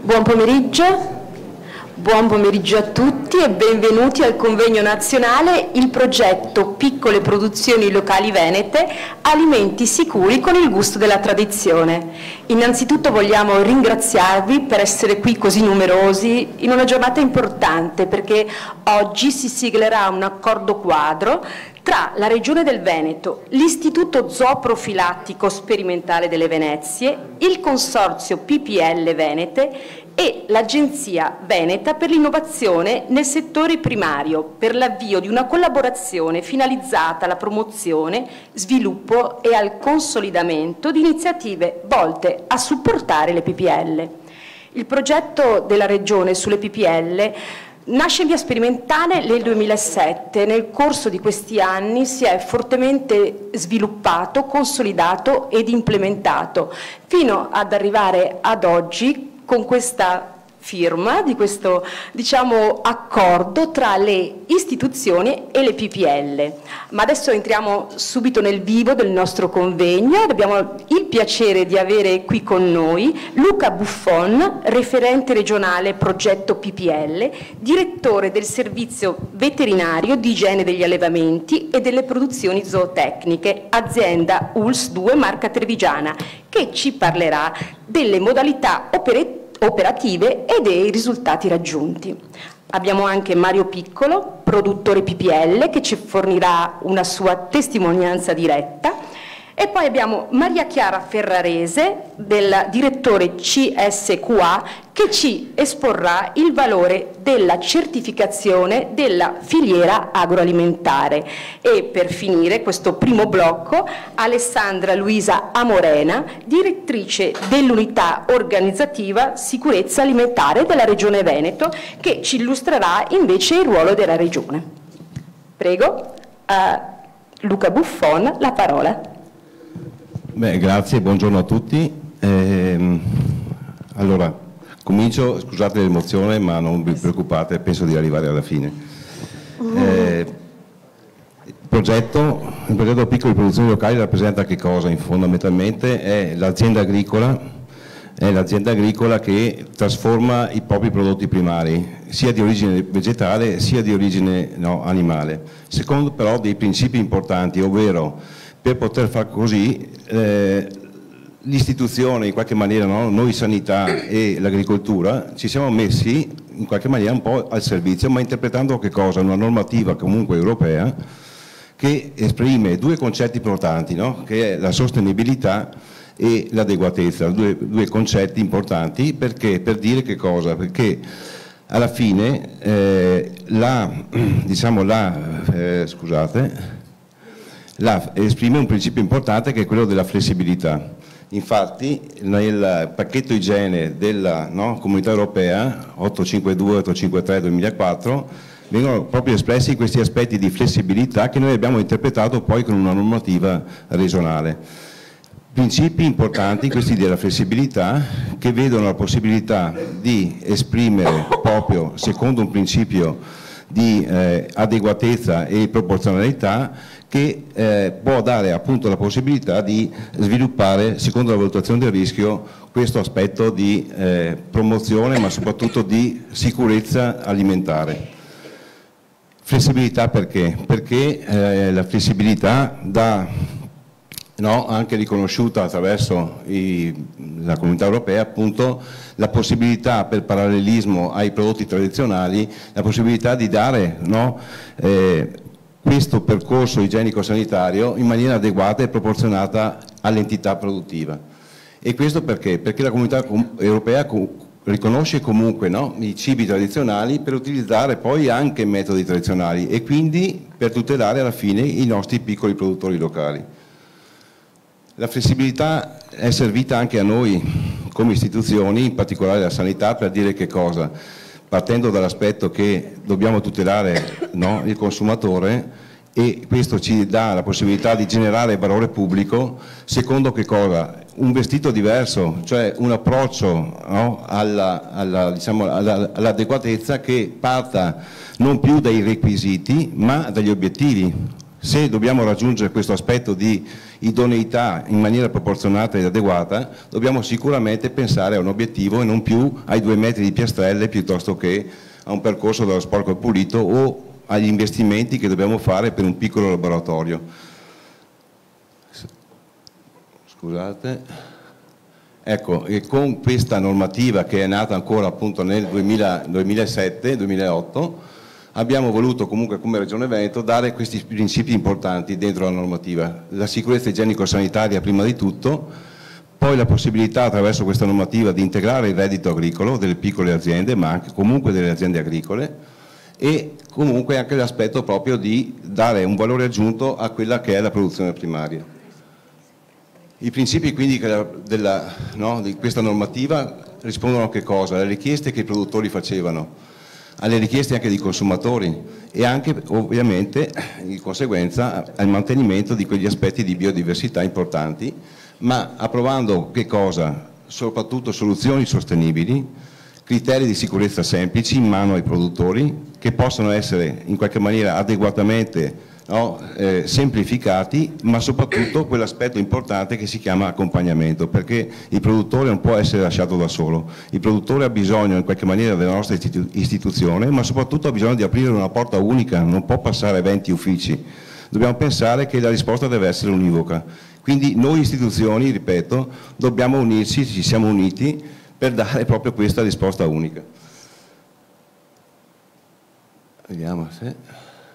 Buon pomeriggio a tutti e benvenuti al convegno nazionale Il progetto Piccole produzioni locali venete, alimenti sicuri con il gusto della tradizione. Innanzitutto vogliamo ringraziarvi per essere qui così numerosi in una giornata importante, perché oggi si siglerà un accordo quadro tra la Regione del Veneto, l'Istituto Zooprofilattico Sperimentale delle Venezie, il Consorzio PPL Venete e l'Agenzia Veneta per l'innovazione nel settore primario per l'avvio di una collaborazione finalizzata alla promozione, sviluppo e al consolidamento di iniziative volte a supportare le PPL. Il progetto della Regione sulle PPL nasce in via sperimentale nel 2007, nel corso di questi anni si è fortemente sviluppato, consolidato ed implementato, fino ad arrivare ad oggi con questa firma di questo, accordo tra le istituzioni e le PPL. Ma adesso entriamo subito nel vivo del nostro convegno. Abbiamo il piacere di avere qui con noi Luca Buffon, referente regionale progetto PPL, direttore del servizio veterinario di igiene degli allevamenti e delle produzioni zootecniche, azienda ULS 2 Marca Trevigiana, che ci parlerà delle modalità operative e dei risultati raggiunti. Abbiamo anche Mario Piccolo, produttore PPL, che ci fornirà una sua testimonianza diretta. E poi abbiamo Maria Chiara Ferrarese, del direttore CSQA, che ci esporrà il valore della certificazione della filiera agroalimentare. E per finire questo primo blocco, Alessandra Luisa Amorena, direttrice dell'unità organizzativa sicurezza alimentare della Regione Veneto, che ci illustrerà invece il ruolo della Regione. Prego, a Luca Buffon la parola. Grazie, buongiorno a tutti. Allora, comincio, scusate l'emozione, ma non vi preoccupate, penso di arrivare alla fine. Il progetto Piccole produzioni locali rappresenta che cosa? Fondamentalmente è l'azienda agricola che trasforma i propri prodotti primari, sia di origine vegetale sia di origine animale, secondo però dei principi importanti, ovvero per poter far così l'istituzione, in qualche maniera, noi sanità e l'agricoltura ci siamo messi in qualche maniera un po' al servizio, ma interpretando che cosa? Una normativa comunque europea che esprime due concetti importanti, che è la sostenibilità e l'adeguatezza, due concetti importanti, perché per dire che cosa? Perché alla fine esprime un principio importante che è quello della flessibilità. Infatti nel pacchetto igiene della Comunità Europea 852-853-2004 vengono proprio espressi questi aspetti di flessibilità che noi abbiamo interpretato poi con una normativa regionale. Principi importanti questi della flessibilità, che vedono la possibilità di esprimere proprio secondo un principio di adeguatezza e proporzionalità, che può dare appunto la possibilità di sviluppare, secondo la valutazione del rischio, questo aspetto di promozione, ma soprattutto di sicurezza alimentare. Flessibilità perché? Perché la flessibilità dà, anche riconosciuta attraverso la Comunità Europea, appunto, la possibilità, per parallelismo ai prodotti tradizionali, la possibilità di dare questo percorso igienico-sanitario in maniera adeguata e proporzionata all'entità produttiva. E questo perché? Perché la Comunità Europea riconosce comunque i cibi tradizionali per utilizzare poi anche metodi tradizionali e quindi per tutelare alla fine i nostri piccoli produttori locali. La flessibilità è servita anche a noi come istituzioni, in particolare la sanità, per dire che cosa? Partendo dall'aspetto che dobbiamo tutelare il consumatore, e questo ci dà la possibilità di generare valore pubblico, secondo che cosa? Un vestito diverso, cioè un approccio all'adeguatezza che parta non più dai requisiti ma dagli obiettivi. Se dobbiamo raggiungere questo aspetto di idoneità in maniera proporzionata ed adeguata, dobbiamo sicuramente pensare a un obiettivo e non più ai 2 metri di piastrelle piuttosto che a un percorso dallo sporco al pulito o agli investimenti che dobbiamo fare per un piccolo laboratorio. Scusate. Ecco, e con questa normativa che è nata ancora appunto nel 2007-2008, abbiamo voluto comunque come Regione Veneto dare questi principi importanti dentro la normativa. La sicurezza igienico-sanitaria prima di tutto, poi la possibilità attraverso questa normativa di integrare il reddito agricolo delle piccole aziende, ma anche comunque delle aziende agricole, e comunque anche l'aspetto proprio di dare un valore aggiunto a quella che è la produzione primaria. I principi quindi di questa normativa rispondono a che cosa? Alle richieste che i produttori facevano, alle richieste anche dei consumatori e anche ovviamente di conseguenza al mantenimento di quegli aspetti di biodiversità importanti, ma approvando che cosa? Soprattutto soluzioni sostenibili, criteri di sicurezza semplici in mano ai produttori che possono essere in qualche maniera adeguatamente semplificati, ma soprattutto quell'aspetto importante che si chiama accompagnamento, perché il produttore non può essere lasciato da solo, il produttore ha bisogno in qualche maniera della nostra istituzione, ma soprattutto ha bisogno di aprire una porta unica, non può passare 20 uffici, dobbiamo pensare che la risposta deve essere univoca, quindi noi istituzioni, ripeto, dobbiamo unirci, ci siamo uniti per dare proprio questa risposta unica. Vediamo se...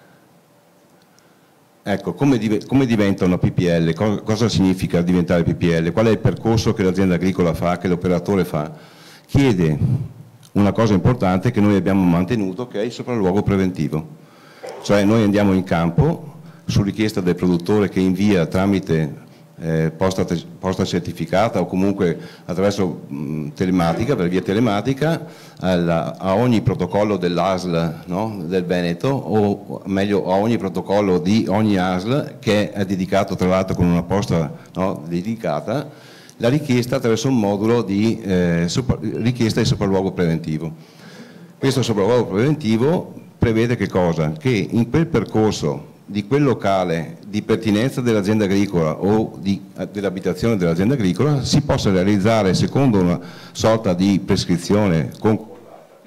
Ecco, come diventa una PPL? Cosa significa diventare PPL? Qual è il percorso che l'azienda agricola fa, che l'operatore fa? Chiede una cosa importante che noi abbiamo mantenuto, che è il sopralluogo preventivo. Cioè noi andiamo in campo su richiesta del produttore che invia tramite posta certificata o comunque attraverso telematica, per via telematica, a ogni protocollo dell'ASL, no, del Veneto, o meglio a ogni protocollo di ogni ASL che è dedicato tra l'altro con una posta, no, dedicata, la richiesta attraverso un modulo di richiesta di sopralluogo preventivo. Questo sopralluogo preventivo prevede che cosa? Che in quel percorso di quel locale di pertinenza dell'azienda agricola o dell'abitazione dell'azienda agricola si possa realizzare secondo una sorta di prescrizione concordata.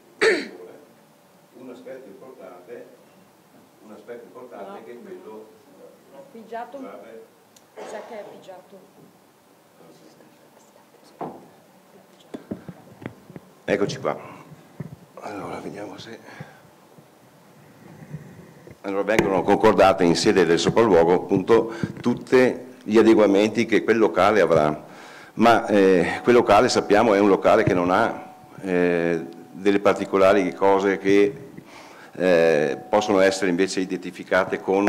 Un aspetto importante che è quello... Pigiato? Sa che è pigiato? Eccoci qua. Allora, vediamo se... Allora vengono concordate in sede del sopralluogo appunto tutti gli adeguamenti che quel locale avrà, ma quel locale sappiamo è un locale che non ha delle particolari cose che possono essere invece identificate con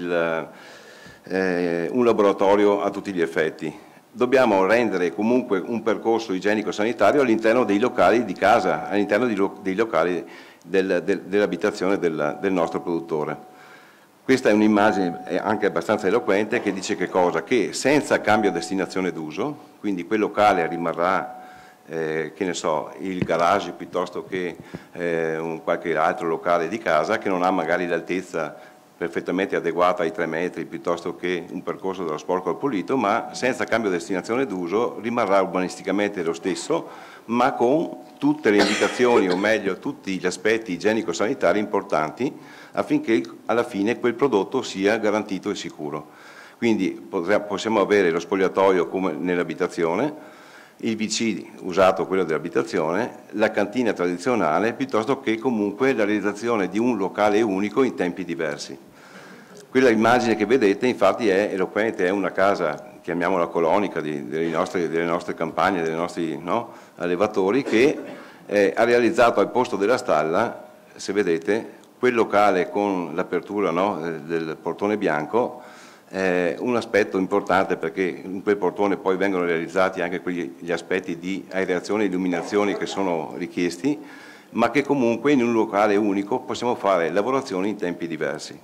un laboratorio a tutti gli effetti. Dobbiamo rendere comunque un percorso igienico-sanitario all'interno dei locali di casa, all'interno dei locali dell'abitazione del nostro produttore. Questa è un'immagine anche abbastanza eloquente che dice che cosa? Che senza cambio destinazione d'uso, quindi quel locale rimarrà che ne so, il garage piuttosto che qualche altro locale di casa che non ha magari l'altezza perfettamente adeguata ai 3 metri piuttosto che un percorso dallo sporco al pulito, ma senza cambio destinazione d'uso rimarrà urbanisticamente lo stesso, ma con tutte le indicazioni, o meglio tutti gli aspetti igienico-sanitari importanti affinché alla fine quel prodotto sia garantito e sicuro. Quindi possiamo avere lo spogliatoio come nell'abitazione, il WC usato quello dell'abitazione, la cantina tradizionale, piuttosto che comunque la realizzazione di un locale unico in tempi diversi. Quella immagine che vedete infatti è eloquente, è una casa, chiamiamola colonica, delle nostre campagne, dei nostri allevatori, che ha realizzato al posto della stalla, se vedete, quel locale con l'apertura del portone bianco, un aspetto importante perché in quel portone poi vengono realizzati anche gli aspetti di aerazione e illuminazione che sono richiesti, ma che comunque in un locale unico possiamo fare lavorazioni in tempi diversi.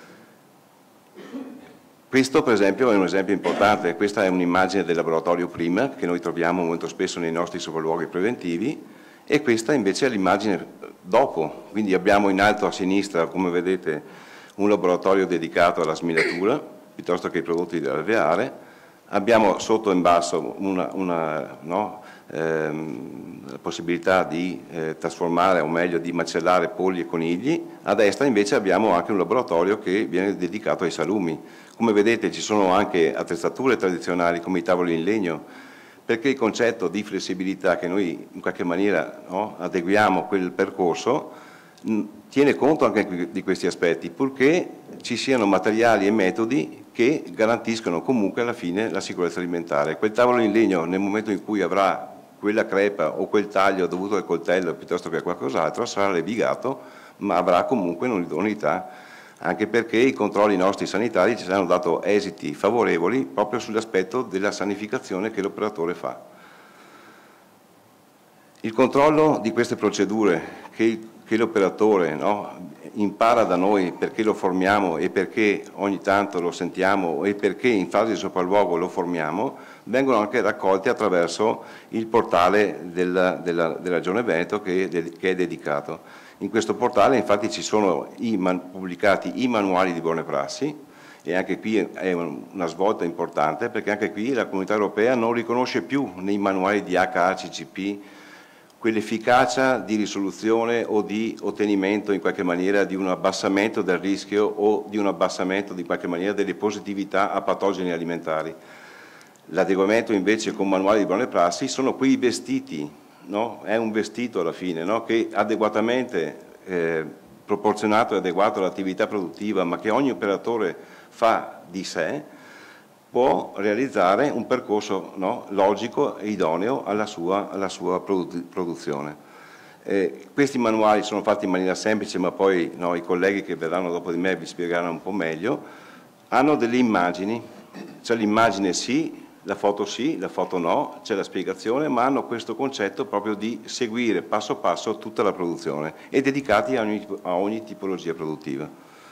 Questo per esempio è un esempio importante, questa è un'immagine del laboratorio prima che noi troviamo molto spesso nei nostri sopralluoghi preventivi e questa invece è l'immagine dopo, quindi abbiamo in alto a sinistra come vedete un laboratorio dedicato alla sminatura, piuttosto che ai prodotti dell'alveare. Abbiamo sotto in basso la possibilità di trasformare, o meglio di macellare polli e conigli. A destra invece abbiamo anche un laboratorio che viene dedicato ai salumi. Come vedete ci sono anche attrezzature tradizionali come i tavoli in legno, perché il concetto di flessibilità che noi in qualche maniera adeguiamo quel percorso tiene conto anche di questi aspetti, purché ci siano materiali e metodi che garantiscono comunque alla fine la sicurezza alimentare. Quel tavolo in legno, nel momento in cui avrà quella crepa o quel taglio dovuto al coltello piuttosto che a qualcos'altro, sarà levigato, ma avrà comunque un'idoneità, anche perché i controlli nostri sanitari ci hanno dato esiti favorevoli proprio sull'aspetto della sanificazione che l'operatore fa. Il controllo di queste procedure che l'operatore impara da noi, perché lo formiamo e perché ogni tanto lo sentiamo e perché in fase di sopralluogo lo formiamo, vengono anche raccolti attraverso il portale della Regione Veneto che è dedicato. In questo portale infatti ci sono pubblicati i manuali di buone prassi, e anche qui è una svolta importante, perché anche qui la Comunità Europea non riconosce più nei manuali di HACCP quell'efficacia di risoluzione o di ottenimento in qualche maniera di un abbassamento del rischio o di un abbassamento in qualche maniera delle positività a patogeni alimentari. L'adeguamento invece con manuali di buone prassi sono quei vestiti, è un vestito alla fine, che adeguatamente proporzionato e adeguato all'attività produttiva, ma che ogni operatore fa di sé, può realizzare un percorso logico e idoneo alla sua produzione. Questi manuali sono fatti in maniera semplice, ma poi i colleghi che verranno dopo di me vi spiegheranno un po' meglio. Hanno delle immagini, c'è l'immagine sì, la foto no, c'è la spiegazione, ma hanno questo concetto proprio di seguire passo passo tutta la produzione e dedicati a ogni tipologia produttiva.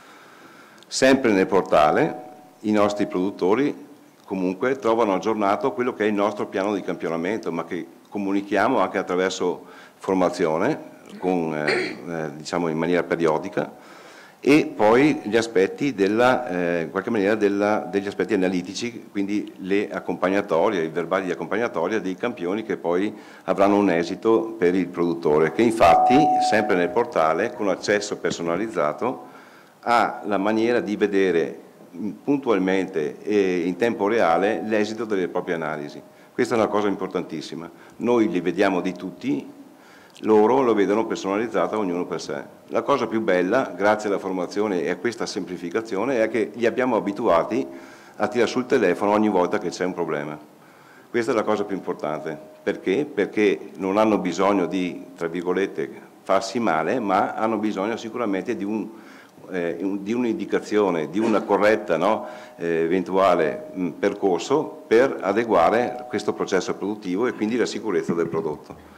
Sempre nel portale i nostri produttori comunque trovano aggiornato quello che è il nostro piano di campionamento, ma che comunichiamo anche attraverso formazione, diciamo in maniera periodica, e poi gli aspetti in qualche maniera degli aspetti analitici, quindi le accompagnatorie, i verbali di accompagnatoria dei campioni che poi avranno un esito per il produttore, che infatti sempre nel portale con accesso personalizzato ha la maniera di vedere puntualmente e in tempo reale l'esito delle proprie analisi. Questa è una cosa importantissima. Noi li vediamo di tutti, loro lo vedono personalizzato ognuno per sé. La cosa più bella, grazie alla formazione e a questa semplificazione, è che li abbiamo abituati a tirare sul telefono ogni volta che c'è un problema. Questa è la cosa più importante. Perché? Perché non hanno bisogno di, tra virgolette, farsi male, ma hanno bisogno sicuramente di un'indicazione, di una corretta eventuale percorso per adeguare questo processo produttivo e quindi la sicurezza del prodotto.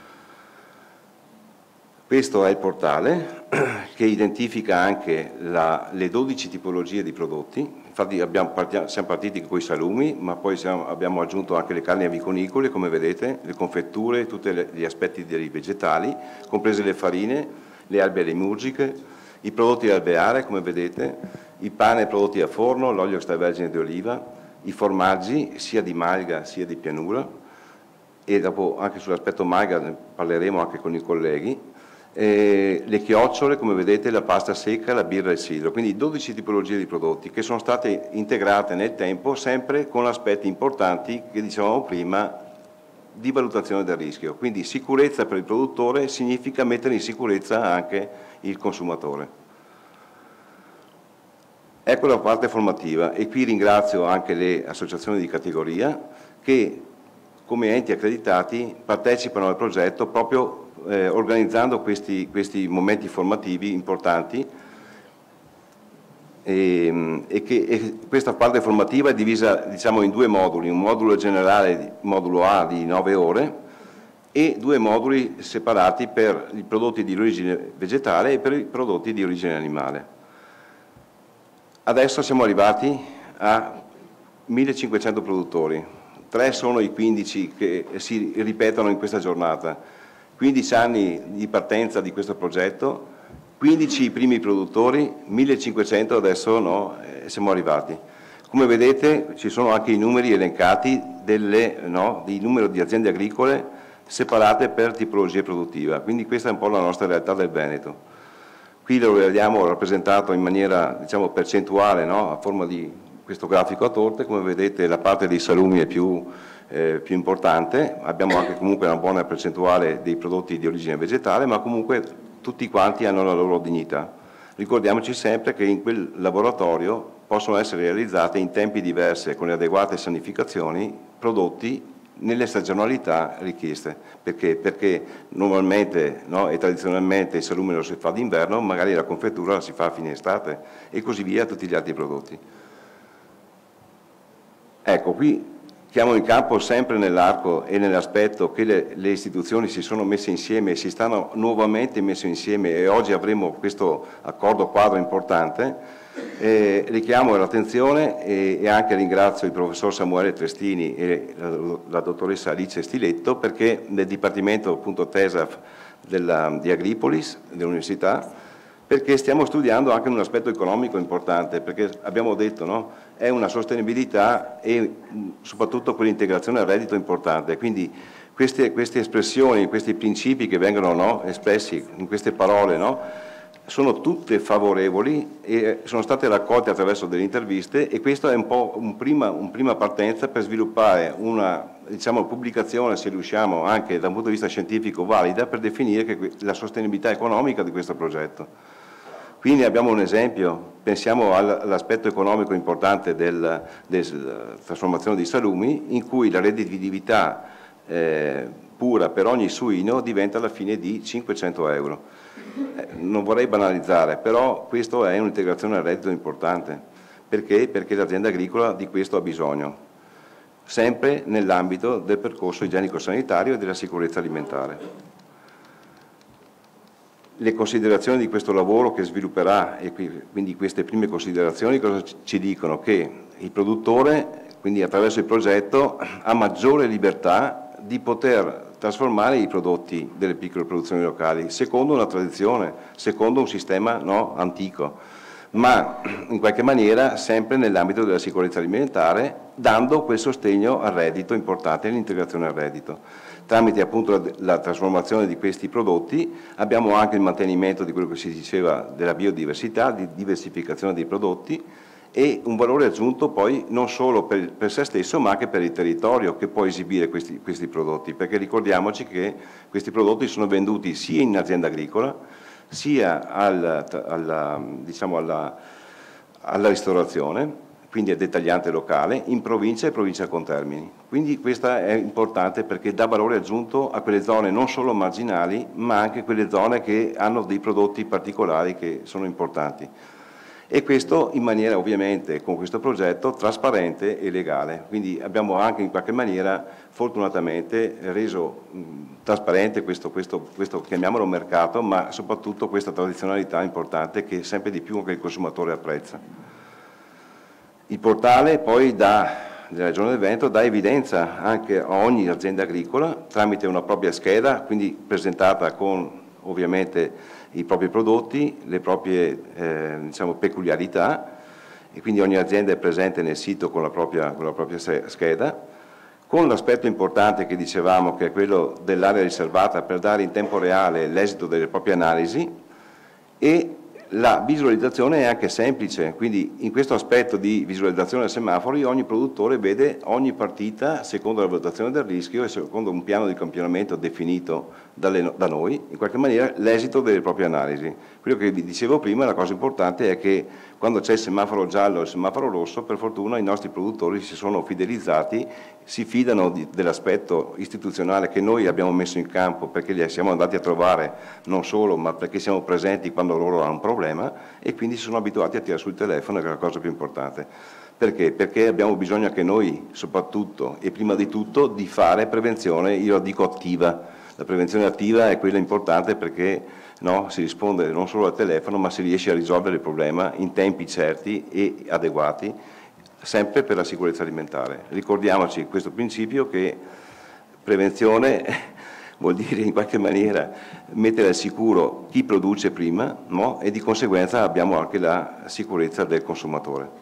Questo è il portale che identifica anche le 12 tipologie di prodotti. Infatti siamo partiti con i salumi, ma poi abbiamo aggiunto anche le carni aviconicole, come vedete, le confetture, tutti gli aspetti dei vegetali, comprese le farine, le albe limurgiche, i prodotti alveare, come vedete, il pane e prodotti a forno, l'olio extravergine di oliva, i formaggi sia di malga sia di pianura, e dopo anche sull'aspetto malga ne parleremo anche con i colleghi, le chiocciole, come vedete, la pasta secca, la birra e il sidro, quindi 12 tipologie di prodotti che sono state integrate nel tempo sempre con aspetti importanti che dicevamo prima di valutazione del rischio. Quindi sicurezza per il produttore significa mettere in sicurezza anche il consumatore. Ecco la parte formativa, e qui ringrazio anche le associazioni di categoria che come enti accreditati partecipano al progetto proprio organizzando questi momenti formativi importanti, e questa parte formativa è divisa in due moduli, un modulo generale, modulo A di 9 ore, e due moduli separati per i prodotti di origine vegetale e per i prodotti di origine animale. Adesso siamo arrivati a 1500 produttori, 3 sono i 15 che si ripetono in questa giornata. 15 anni di partenza di questo progetto, 15 i primi produttori, 1500 adesso no, siamo arrivati. Come vedete ci sono anche i numeri elencati del numero di aziende agricole separate per tipologia produttiva, quindi questa è un po' la nostra realtà del Veneto. Qui lo vediamo rappresentato in maniera diciamo, percentuale, no? A forma di questo grafico a torte, come vedete la parte dei salumi è più importante, abbiamo anche comunque una buona percentuale dei prodotti di origine vegetale, ma comunque tutti quanti hanno la loro dignità. Ricordiamoci sempre che in quel laboratorio possono essere realizzate in tempi diversi e con le adeguate sanificazioni prodotti nelle stagionalità richieste. Perché? Perché normalmente e tradizionalmente il salume lo si fa d'inverno, magari la confettura la si fa a fine estate e così via tutti gli altri prodotti. Ecco, qui chiamo in campo sempre nell'arco e nell'aspetto che le istituzioni si sono messe insieme e si stanno nuovamente messe insieme e oggi avremo questo accordo quadro importante. Richiamo l'attenzione e anche ringrazio il professor Samuele Trestini e la dottoressa Alice Stiletto perché nel Dipartimento appunto TESAF di Agripolis, dell'Università, perché stiamo studiando anche un aspetto economico importante, perché abbiamo detto no? È una sostenibilità e soprattutto quell'integrazione al reddito importante, quindi queste espressioni, questi principi che vengono espressi in queste parole sono tutte favorevoli e sono state raccolte attraverso delle interviste e questo è un po' un prima partenza per sviluppare una pubblicazione, se riusciamo anche da un punto di vista scientifico valida, per definire la sostenibilità economica di questo progetto. Quindi abbiamo un esempio, pensiamo all'aspetto economico importante della trasformazione dei salumi, in cui la redditività pura per ogni suino diventa alla fine di 500 euro. Non vorrei banalizzare, però questo è un'integrazione al reddito importante. Perché? Perché l'azienda agricola di questo ha bisogno, sempre nell'ambito del percorso igienico-sanitario e della sicurezza alimentare. Le considerazioni di questo lavoro che svilupperà, e quindi queste prime considerazioni cosa ci dicono? Che il produttore, quindi attraverso il progetto, ha maggiore libertà di poter trasformare i prodotti delle piccole produzioni locali, secondo una tradizione, secondo un sistema antico, ma in qualche maniera sempre nell'ambito della sicurezza alimentare, dando quel sostegno al reddito importante e l'integrazione al reddito. Tramite appunto la trasformazione di questi prodotti abbiamo anche il mantenimento di quello che si diceva della biodiversità, di diversificazione dei prodotti e un valore aggiunto poi non solo per se stesso ma anche per il territorio che può esibire questi prodotti, perché ricordiamoci che questi prodotti sono venduti sia in azienda agricola sia alla ristorazione, quindi è dettagliante locale, in provincia e provincia con Termini. Quindi questa è importante perché dà valore aggiunto a quelle zone non solo marginali, ma anche quelle zone che hanno dei prodotti particolari che sono importanti. E questo in maniera ovviamente con questo progetto trasparente e legale. Quindi abbiamo anche in qualche maniera fortunatamente reso trasparente questo chiamiamolo mercato, ma soprattutto questa tradizionalità importante che sempre di più anche il consumatore apprezza. Il portale poi della Regione del Veneto dà evidenza anche a ogni azienda agricola tramite una propria scheda, quindi presentata con ovviamente i propri prodotti, le proprie peculiarità e quindi ogni azienda è presente nel sito con la propria scheda, con l'aspetto importante che dicevamo che è quello dell'area riservata per dare in tempo reale l'esito delle proprie analisi e la visualizzazione è anche semplice, quindi in questo aspetto di visualizzazione dei semafori ogni produttore vede ogni partita secondo la valutazione del rischio e secondo un piano di campionamento definito da noi, in qualche maniera l'esito delle proprie analisi. Quello che vi dicevo prima, la cosa importante è che quando c'è il semaforo giallo e il semaforo rosso, per fortuna i nostri produttori si sono fidelizzati, si fidano dell'aspetto istituzionale che noi abbiamo messo in campo perché li siamo andati a trovare non solo, ma perché siamo presenti quando loro hanno un problema e quindi si sono abituati a tirare sul telefono, che è la cosa più importante. Perché? Perché abbiamo bisogno anche noi, soprattutto e prima di tutto, di fare prevenzione, io la dico attiva. La prevenzione attiva è quella importante perché si risponde non solo al telefono, ma si riesce a risolvere il problema in tempi certi e adeguati, sempre per la sicurezza alimentare. Ricordiamoci questo principio che prevenzione vuol dire in qualche maniera mettere al sicuro chi produce prima, no? E di conseguenza abbiamo anche la sicurezza del consumatore.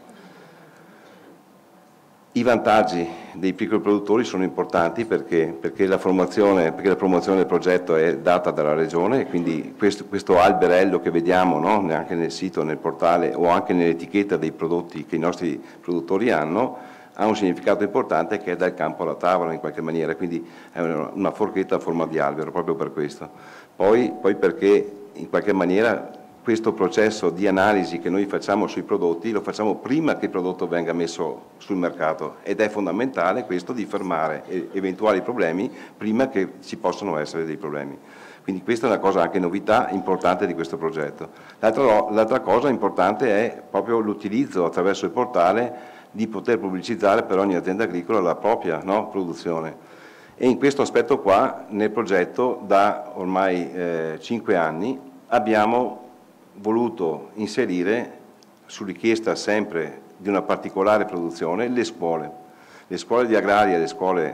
I vantaggi dei piccoli produttori sono importanti perché la promozione del progetto è data dalla Regione, e quindi questo alberello che vediamo, no? Anche nel sito, nel portale o anche nell'etichetta dei prodotti che i nostri produttori hanno, ha un significato importante, che è dal campo alla tavola in qualche maniera, quindi è una forchetta a forma di albero, proprio per questo. Poi perché in qualche maniera questo processo di analisi che noi facciamo sui prodotti lo facciamo prima che il prodotto venga messo sul mercato, ed è fondamentale questo, di fermare eventuali problemi prima che ci possano essere dei problemi. Quindi questa è una cosa, anche novità importante di questo progetto. L'altra cosa importante è proprio l'utilizzo attraverso il portale di poter pubblicizzare per ogni azienda agricola la propria, no, produzione. E in questo aspetto qua, nel progetto, da ormai 5 anni, abbiamo voluto inserire, su richiesta sempre di una particolare produzione, le scuole di agraria e le scuole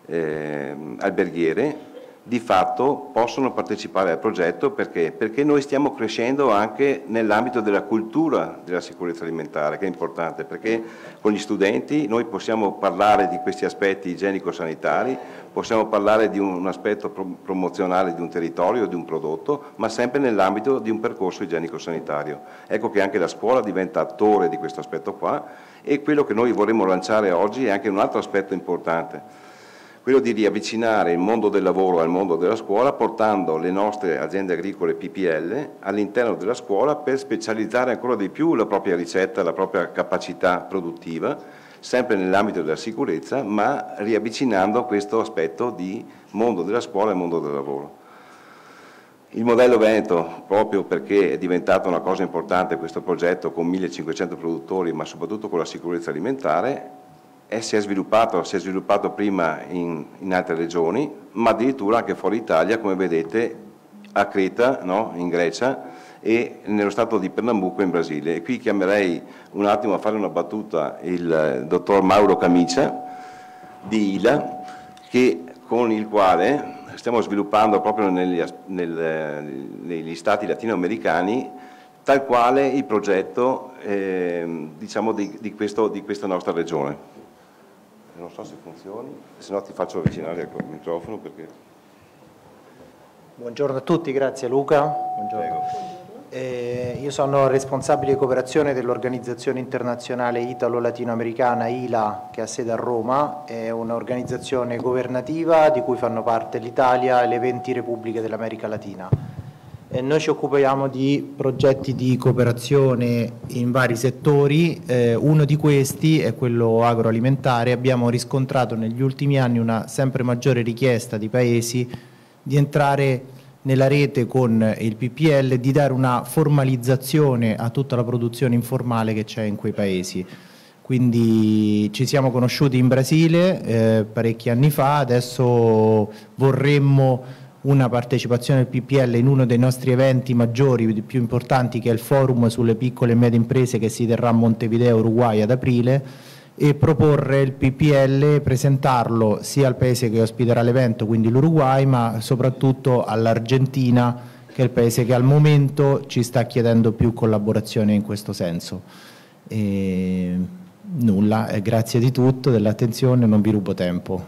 alberghiere. Di fatto possono partecipare al progetto perché noi stiamo crescendo anche nell'ambito della cultura della sicurezza alimentare, che è importante, perché con gli studenti noi possiamo parlare di questi aspetti igienico-sanitari, possiamo parlare di un aspetto promozionale di un territorio, di un prodotto, ma sempre nell'ambito di un percorso igienico-sanitario. Ecco che anche la scuola diventa attore di questo aspetto qua, e quello che noi vorremmo lanciare oggi è anche un altro aspetto importante, quello di riavvicinare il mondo del lavoro al mondo della scuola, portando le nostre aziende agricole PPL all'interno della scuola per specializzare ancora di più la propria ricetta, la propria capacità produttiva, sempre nell'ambito della sicurezza, ma riavvicinando questo aspetto di mondo della scuola e mondo del lavoro. Il modello Veneto, proprio perché è diventato una cosa importante questo progetto, con 1500 produttori, ma soprattutto con la sicurezza alimentare, si è sviluppato prima in altre regioni, ma addirittura anche fuori Italia, come vedete a Creta, no? In Grecia, e nello stato di Pernambuco in Brasile. E qui chiamerei un attimo a fare una battuta il dottor Mauro Camicia di ILA, con il quale stiamo sviluppando proprio negli stati latinoamericani tal quale il progetto diciamo di questa nostra regione. Non so se funzioni, se no ti faccio avvicinare al microfono perché... Buongiorno a tutti, grazie Luca. Buongiorno. Io sono responsabile di cooperazione dell'organizzazione internazionale italo-latinoamericana ILA, che ha sede a Roma. È un'organizzazione governativa di cui fanno parte l'Italia e le 20 repubbliche dell'America Latina. Noi ci occupiamo di progetti di cooperazione in vari settori, uno di questi è quello agroalimentare. Abbiamo riscontrato negli ultimi anni una sempre maggiore richiesta di paesi di entrare nella rete con il PPL, di dare una formalizzazione a tutta la produzione informale che c'è in quei paesi. Quindi ci siamo conosciuti in Brasile parecchi anni fa, adesso vorremmo una partecipazione del PPL in uno dei nostri eventi maggiori, più importanti, che è il forum sulle piccole e medie imprese, che si terrà a Montevideo, Uruguay, ad aprile, e proporre il PPL, presentarlo sia al paese che ospiterà l'evento, quindi l'Uruguay, ma soprattutto all'Argentina, che è il paese che al momento ci sta chiedendo più collaborazione in questo senso. Nulla, grazie di tutto, dell'attenzione, non vi rubo tempo.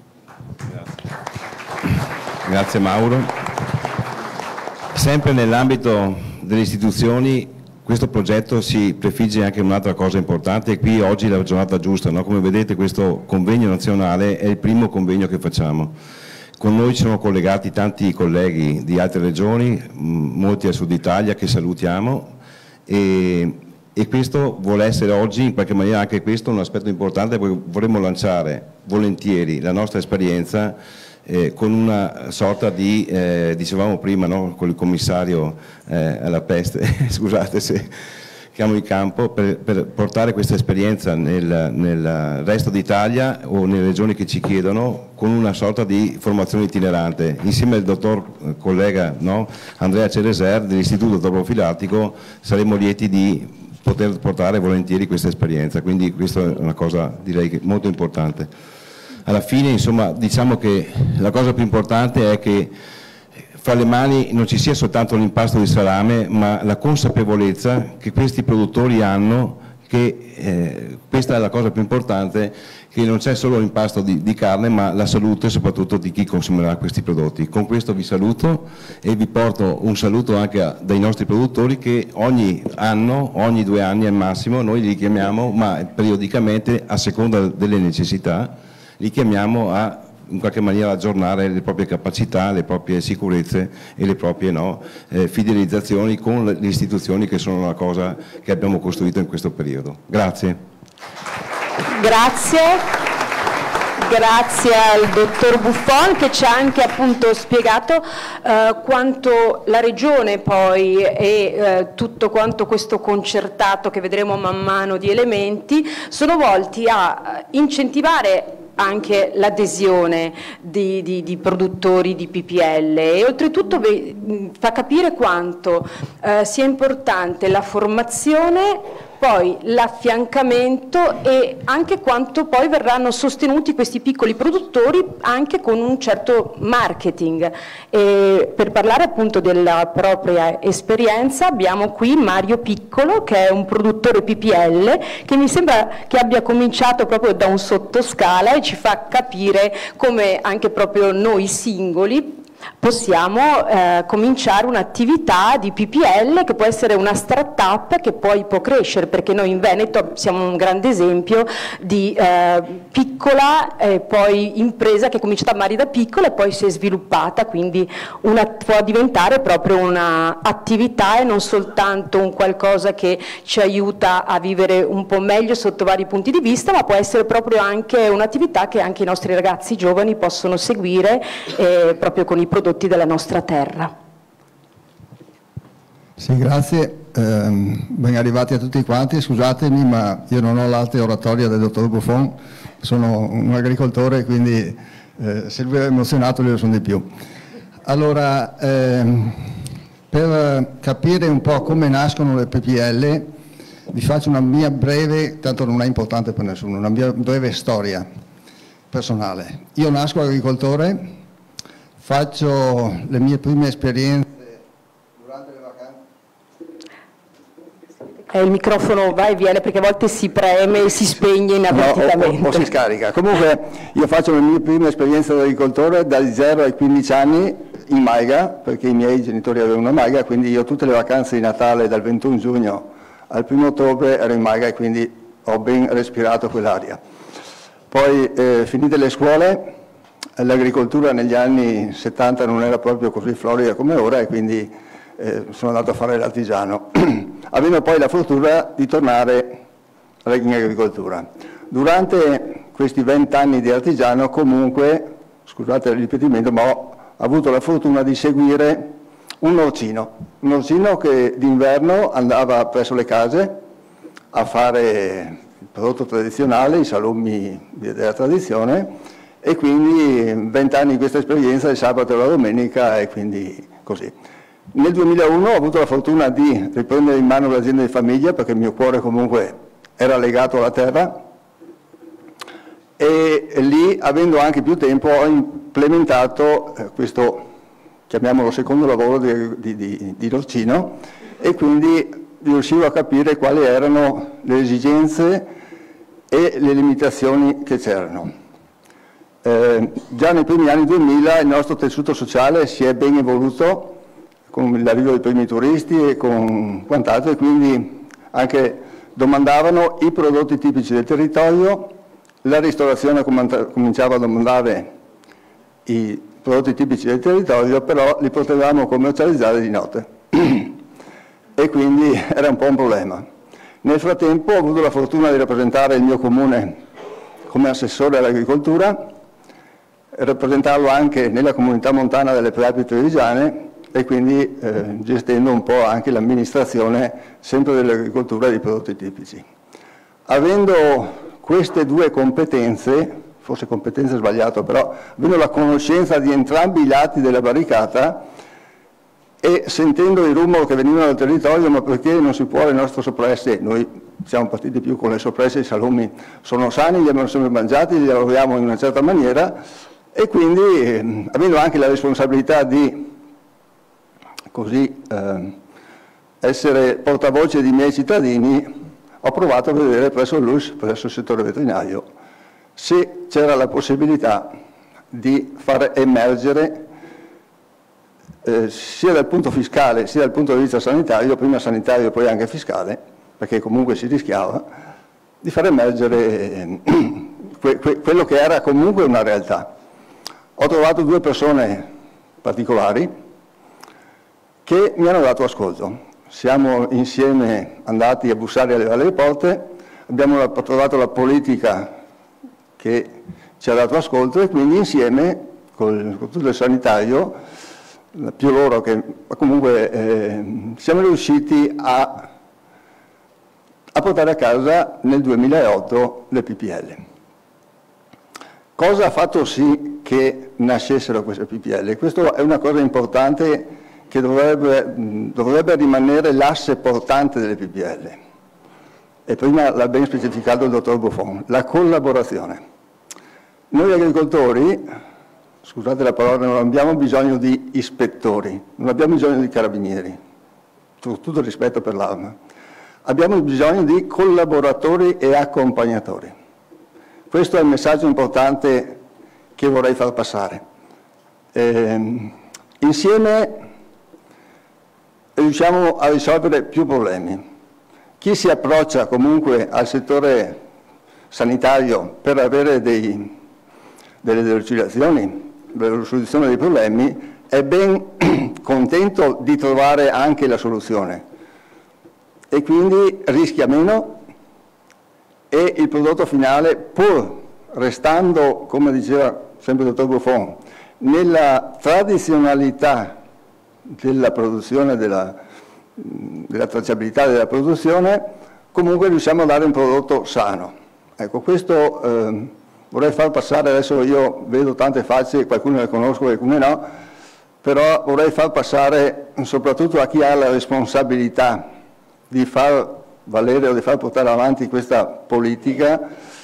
Grazie Mauro. Sempre nell'ambito delle istituzioni questo progetto si prefigge anche un'altra cosa importante, e qui oggi è la giornata giusta, no? Come vedete questo convegno nazionale è il primo convegno che facciamo. Con noi ci sono collegati tanti colleghi di altre regioni, molti al sud Italia, che salutiamo, e questo vuole essere oggi in qualche maniera anche questo un aspetto importante, perché vorremmo lanciare volentieri la nostra esperienza con una sorta di, dicevamo prima, no, con il commissario alla peste, scusate se chiamo in campo, per portare questa esperienza nel resto d'Italia o nelle regioni che ci chiedono, con una sorta di formazione itinerante. Insieme al dottor collega, no, Andrea Cereser dell'Istituto Topofilattico saremo lieti di poter portare volentieri questa esperienza, quindi questa è una cosa direi che molto importante. alla fine, insomma, diciamo che la cosa più importante è che fra le mani non ci sia soltanto l'impasto di salame, ma la consapevolezza che questi produttori hanno che questa è la cosa più importante, che non c'è solo l'impasto di carne, ma la salute soprattutto di chi consumerà questi prodotti. Con questo vi saluto e vi porto un saluto anche dai nostri produttori che ogni anno, ogni 2 anni al massimo, noi li chiamiamo, ma periodicamente a seconda delle necessità, li chiamiamo a in qualche maniera aggiornare le proprie capacità, le proprie sicurezze e le proprie fidelizzazioni con le istituzioni, che sono la cosa che abbiamo costruito in questo periodo. Grazie. Grazie. Grazie al dottor Buffon che ci ha anche appunto spiegato quanto la Regione poi e tutto quanto questo concertato che vedremo man mano di elementi sono volti a incentivare anche l'adesione di produttori di PPL e oltretutto fa capire quanto sia importante la formazione, poi l'affiancamento e anche quanto poi verranno sostenuti questi piccoli produttori anche con un certo marketing. E per parlare appunto della propria esperienza abbiamo qui Mario Piccolo, che è un produttore PPL che mi sembra che abbia cominciato proprio da un sottoscala e ci fa capire come anche proprio noi singoli possiamo cominciare un'attività di PPL che può essere una start-up che poi può crescere, perché noi in Veneto siamo un grande esempio di piccola poi impresa che è cominciata a Mari da piccola e poi si è sviluppata, quindi può diventare proprio un'attività e non soltanto un qualcosa che ci aiuta a vivere un po' meglio sotto vari punti di vista, ma può essere proprio anche un'attività che anche i nostri ragazzi giovani possono seguire proprio con i prodotti della nostra terra. Sì, grazie. Ben arrivati a tutti quanti. Scusatemi, ma io non ho l'arte oratoria del dottor Buffon, sono un agricoltore, quindi se lui è emozionato io sono di più. Allora, per capire un po' come nascono le PPL, vi faccio una mia breve, tanto non è importante per nessuno, una mia breve storia personale. Io nasco agricoltore, faccio le mie prime esperienze durante le vacanze. Il microfono va e viene perché a volte si preme e si spegne inavvertitamente. No, o si scarica. Comunque io faccio le mie prime esperienze da agricoltore dai 0 ai 15 anni in Maiga, perché i miei genitori avevano una Maiga, quindi io tutte le vacanze di Natale dal 21 giugno al 1 ottobre ero in Maiga e quindi ho ben respirato quell'aria. Poi finite le scuole, l'agricoltura negli anni 70 non era proprio così florida come ora e quindi sono andato a fare l'artigiano, avendo poi la fortuna di tornare in agricoltura. Durante questi 20 anni di artigiano comunque, scusate il ripetimento, ma ho avuto la fortuna di seguire un orcino che d'inverno andava presso le case a fare il prodotto tradizionale, i salumi della tradizione, e quindi 20 anni di questa esperienza, il sabato e la domenica, e quindi così. Nel 2001 ho avuto la fortuna di riprendere in mano l'azienda di famiglia, perché il mio cuore comunque era legato alla terra, e lì, avendo anche più tempo, ho implementato questo, chiamiamolo secondo lavoro di Lorcino, e quindi riuscivo a capire quali erano le esigenze e le limitazioni che c'erano. Già nei primi anni 2000 il nostro tessuto sociale si è ben evoluto con l'arrivo dei primi turisti e con quant'altro, e quindi anche domandavano i prodotti tipici del territorio, la ristorazione cominciava a domandare i prodotti tipici del territorio, però li potevamo commercializzare di notte e quindi era un po' un problema. Nel frattempo ho avuto la fortuna di rappresentare il mio comune come assessore all'agricoltura, rappresentarlo anche nella comunità montana delle Prealpi Trevigiane e quindi gestendo un po' anche l'amministrazione sempre dell'agricoltura e dei prodotti tipici. Avendo queste due competenze, forse competenza sbagliato, però avendo la conoscenza di entrambi i lati della barricata e sentendo i rumori che venivano dal territorio, ma perché non si può le nostre soppresse? Noi siamo partiti più con le soppresse, i salumi sono sani, li abbiamo sempre mangiati, li lavoriamo in una certa maniera, e quindi avendo anche la responsabilità di così essere portavoce dei miei cittadini, ho provato a vedere presso l'ULSS, presso il settore veterinario, se c'era la possibilità di far emergere sia dal punto fiscale sia dal punto di vista sanitario, prima sanitario e poi anche fiscale, perché comunque si rischiava, di far emergere quello che era comunque una realtà. Ho trovato due persone particolari che mi hanno dato ascolto. Siamo insieme andati a bussare alle porte, abbiamo trovato la politica che ci ha dato ascolto e quindi insieme con tutto il sanitario, più loro che comunque siamo riusciti a portare a casa nel 2008 le PPL. Cosa ha fatto sì che nascessero queste PPL? Questa è una cosa importante che dovrebbe rimanere l'asse portante delle PPL. E prima l'ha ben specificato il dottor Buffon, la collaborazione. Noi agricoltori, scusate la parola, non abbiamo bisogno di ispettori, non abbiamo bisogno di carabinieri, tutto il rispetto per l'Arma. Abbiamo bisogno di collaboratori e accompagnatori. Questo è il messaggio importante che vorrei far passare. Insieme riusciamo a risolvere più problemi. Chi si approccia comunque al settore sanitario per avere delle delucidazioni, della risoluzione dei problemi, è ben contento di trovare anche la soluzione e quindi rischia meno e il prodotto finale, pur restando, come diceva sempre il dottor Buffon, nella tradizionalità della produzione, della tracciabilità della produzione, comunque riusciamo a dare un prodotto sano. Ecco, questo vorrei far passare, adesso io vedo tante facce, qualcuno le conosco, qualcuno no, però vorrei far passare soprattutto a chi ha la responsabilità di far valere o di far portare avanti questa politica,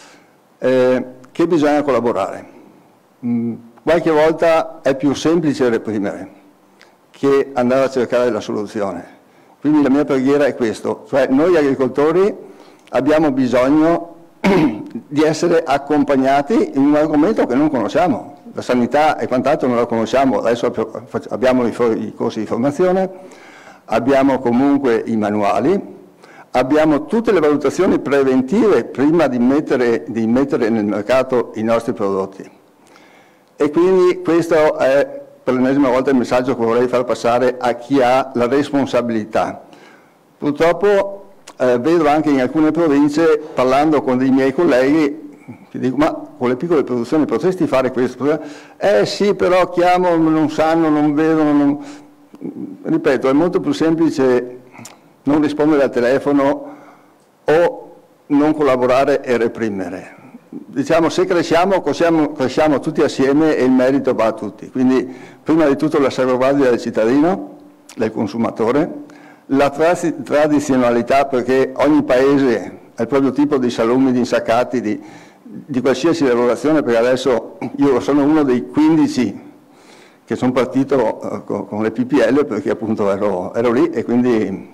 che bisogna collaborare. Qualche volta è più semplice reprimere che andare a cercare la soluzione. Quindi la mia preghiera è questo, cioè noi agricoltori abbiamo bisogno di essere accompagnati in un argomento che non conosciamo. La sanità e quant'altro non la conosciamo, adesso abbiamo i corsi di formazione, abbiamo comunque i manuali, abbiamo tutte le valutazioni preventive prima di mettere nel mercato i nostri prodotti. E quindi questo è per l'ennesima volta il messaggio che vorrei far passare a chi ha la responsabilità. Purtroppo vedo anche in alcune province, parlando con dei miei colleghi, che dico, ma con le piccole produzioni potresti fare questo? Sì, però chiamo, non sanno, non vedono. Ripeto, è molto più semplice non rispondere al telefono o non collaborare e reprimere. Diciamo, se cresciamo tutti assieme e il merito va a tutti. Quindi, prima di tutto la salvaguardia del cittadino, del consumatore, la tradizionalità, perché ogni paese ha il proprio tipo di salumi, di insaccati, di qualsiasi lavorazione, perché adesso io sono uno dei 15 che sono partito con le PPL perché appunto ero lì e quindi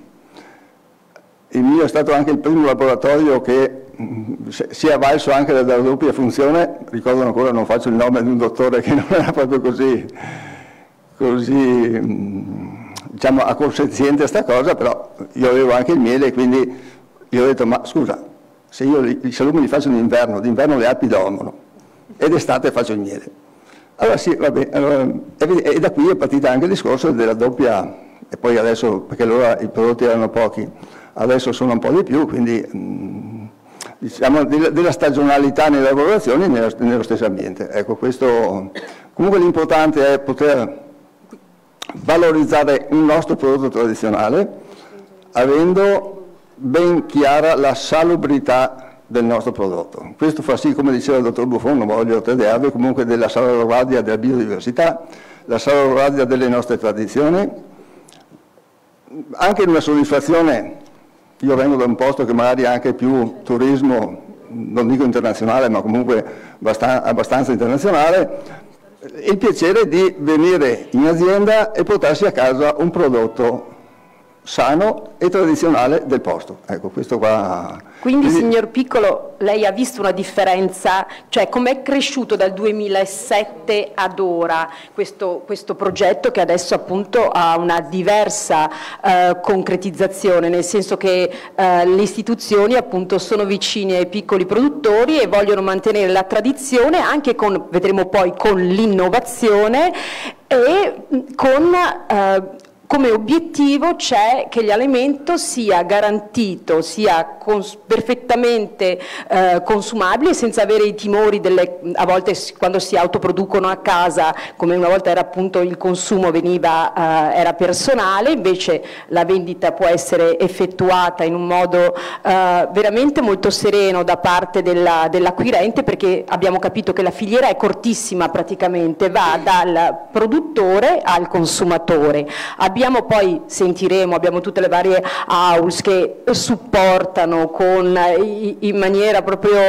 il mio è stato anche il primo laboratorio che si è avvalso anche della doppia funzione. Ricordo ancora, non faccio il nome di un dottore che non era proprio così diciamo acconsenziente a sta cosa, però io avevo anche il miele e quindi io ho detto, ma scusa, se io i salumi li faccio d'inverno le api dormono ed estate faccio il miele. Allora sì, vabbè, e da qui è partita anche il discorso della doppia, e poi adesso, perché allora i prodotti erano pochi, adesso sono un po' di più, quindi diciamo della stagionalità nelle lavorazioni e nello stesso ambiente. Ecco, questo, comunque l'importante è poter valorizzare il nostro prodotto tradizionale, avendo ben chiara la salubrità del nostro prodotto. Questo fa sì, come diceva il dottor Buffon, non voglio tediarvi, comunque della salvaguardia della biodiversità, la salvaguardia delle nostre tradizioni, anche una soddisfazione, io vengo da un posto che magari ha anche più turismo, non dico internazionale, ma comunque abbastanza internazionale, il piacere di venire in azienda e portarsi a casa un prodotto sano e tradizionale del posto. Ecco, questo qua. Quindi, signor Piccolo, lei ha visto una differenza, cioè com'è cresciuto dal 2007 ad ora questo progetto, che adesso appunto ha una diversa concretizzazione, nel senso che le istituzioni appunto sono vicine ai piccoli produttori e vogliono mantenere la tradizione anche con, vedremo poi, con l'innovazione e con come obiettivo c'è che l'alimento sia garantito, sia perfettamente consumabile senza avere i timori a volte quando si autoproducono a casa, come una volta era appunto il consumo era personale, invece la vendita può essere effettuata in un modo veramente molto sereno da parte dell'acquirente, perché abbiamo capito che la filiera è cortissima praticamente, va dal produttore al consumatore. Abbiamo poi, sentiremo, abbiamo tutte le varie AULS che supportano in maniera proprio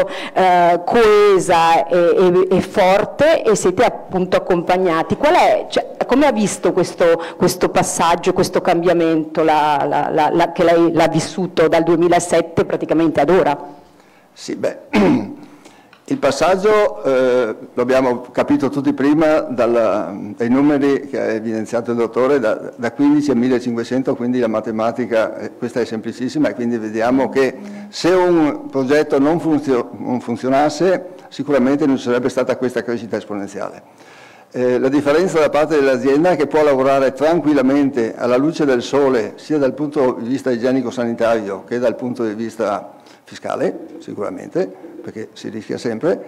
coesa e forte, e siete appunto accompagnati. Come ha visto questo passaggio, questo cambiamento che lei l'ha vissuto dal 2007 praticamente ad ora? Sì, beh, il passaggio lo abbiamo capito tutti prima dai numeri che ha evidenziato il dottore, da 15 a 1500, quindi la matematica questa è semplicissima, e quindi vediamo che se un progetto non funzionasse sicuramente non ci sarebbe stata questa crescita esponenziale. La differenza da parte dell'azienda è che può lavorare tranquillamente alla luce del sole, sia dal punto di vista igienico-sanitario che dal punto di vista fiscale, sicuramente, perché si rischia sempre,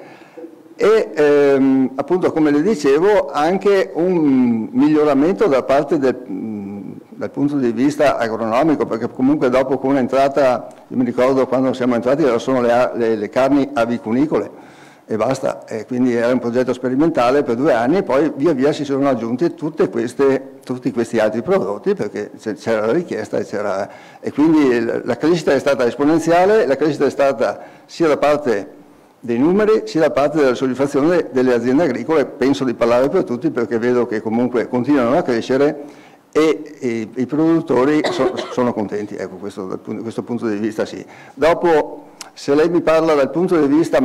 e appunto, come le dicevo, anche un miglioramento da parte dal punto di vista agronomico, perché comunque dopo, con un'entrata, io mi ricordo quando siamo entrati erano solo le carni avicunicole e basta, e quindi era un progetto sperimentale per 2 anni, e poi via via si sono aggiunti tutti questi altri prodotti, perché c'era la richiesta e quindi la crescita è stata esponenziale. La crescita è stata sia da parte dei numeri sia da parte della soddisfazione delle aziende agricole, penso di parlare per tutti perché vedo che comunque continuano a crescere e i produttori sono contenti, ecco, da questo punto di vista sì. Dopo, se lei mi parla dal punto di vista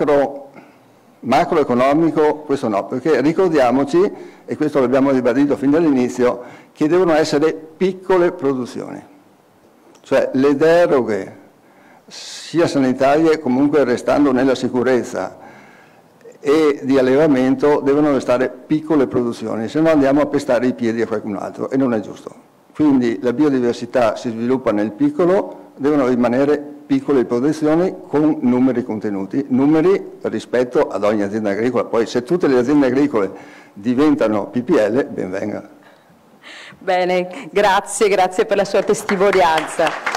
macroeconomico, questo no, perché ricordiamoci, e questo l'abbiamo ribadito fin dall'inizio, che devono essere piccole produzioni, cioè le deroghe sia sanitarie, comunque restando nella sicurezza, e di allevamento devono restare piccole produzioni, se no andiamo a pestare i piedi a qualcun altro e non è giusto. Quindi la biodiversità si sviluppa nel piccolo, devono rimanere piccole produzioni con numeri contenuti, numeri rispetto ad ogni azienda agricola. Poi se tutte le aziende agricole diventano PPL, ben venga. Bene, grazie per la sua testimonianza.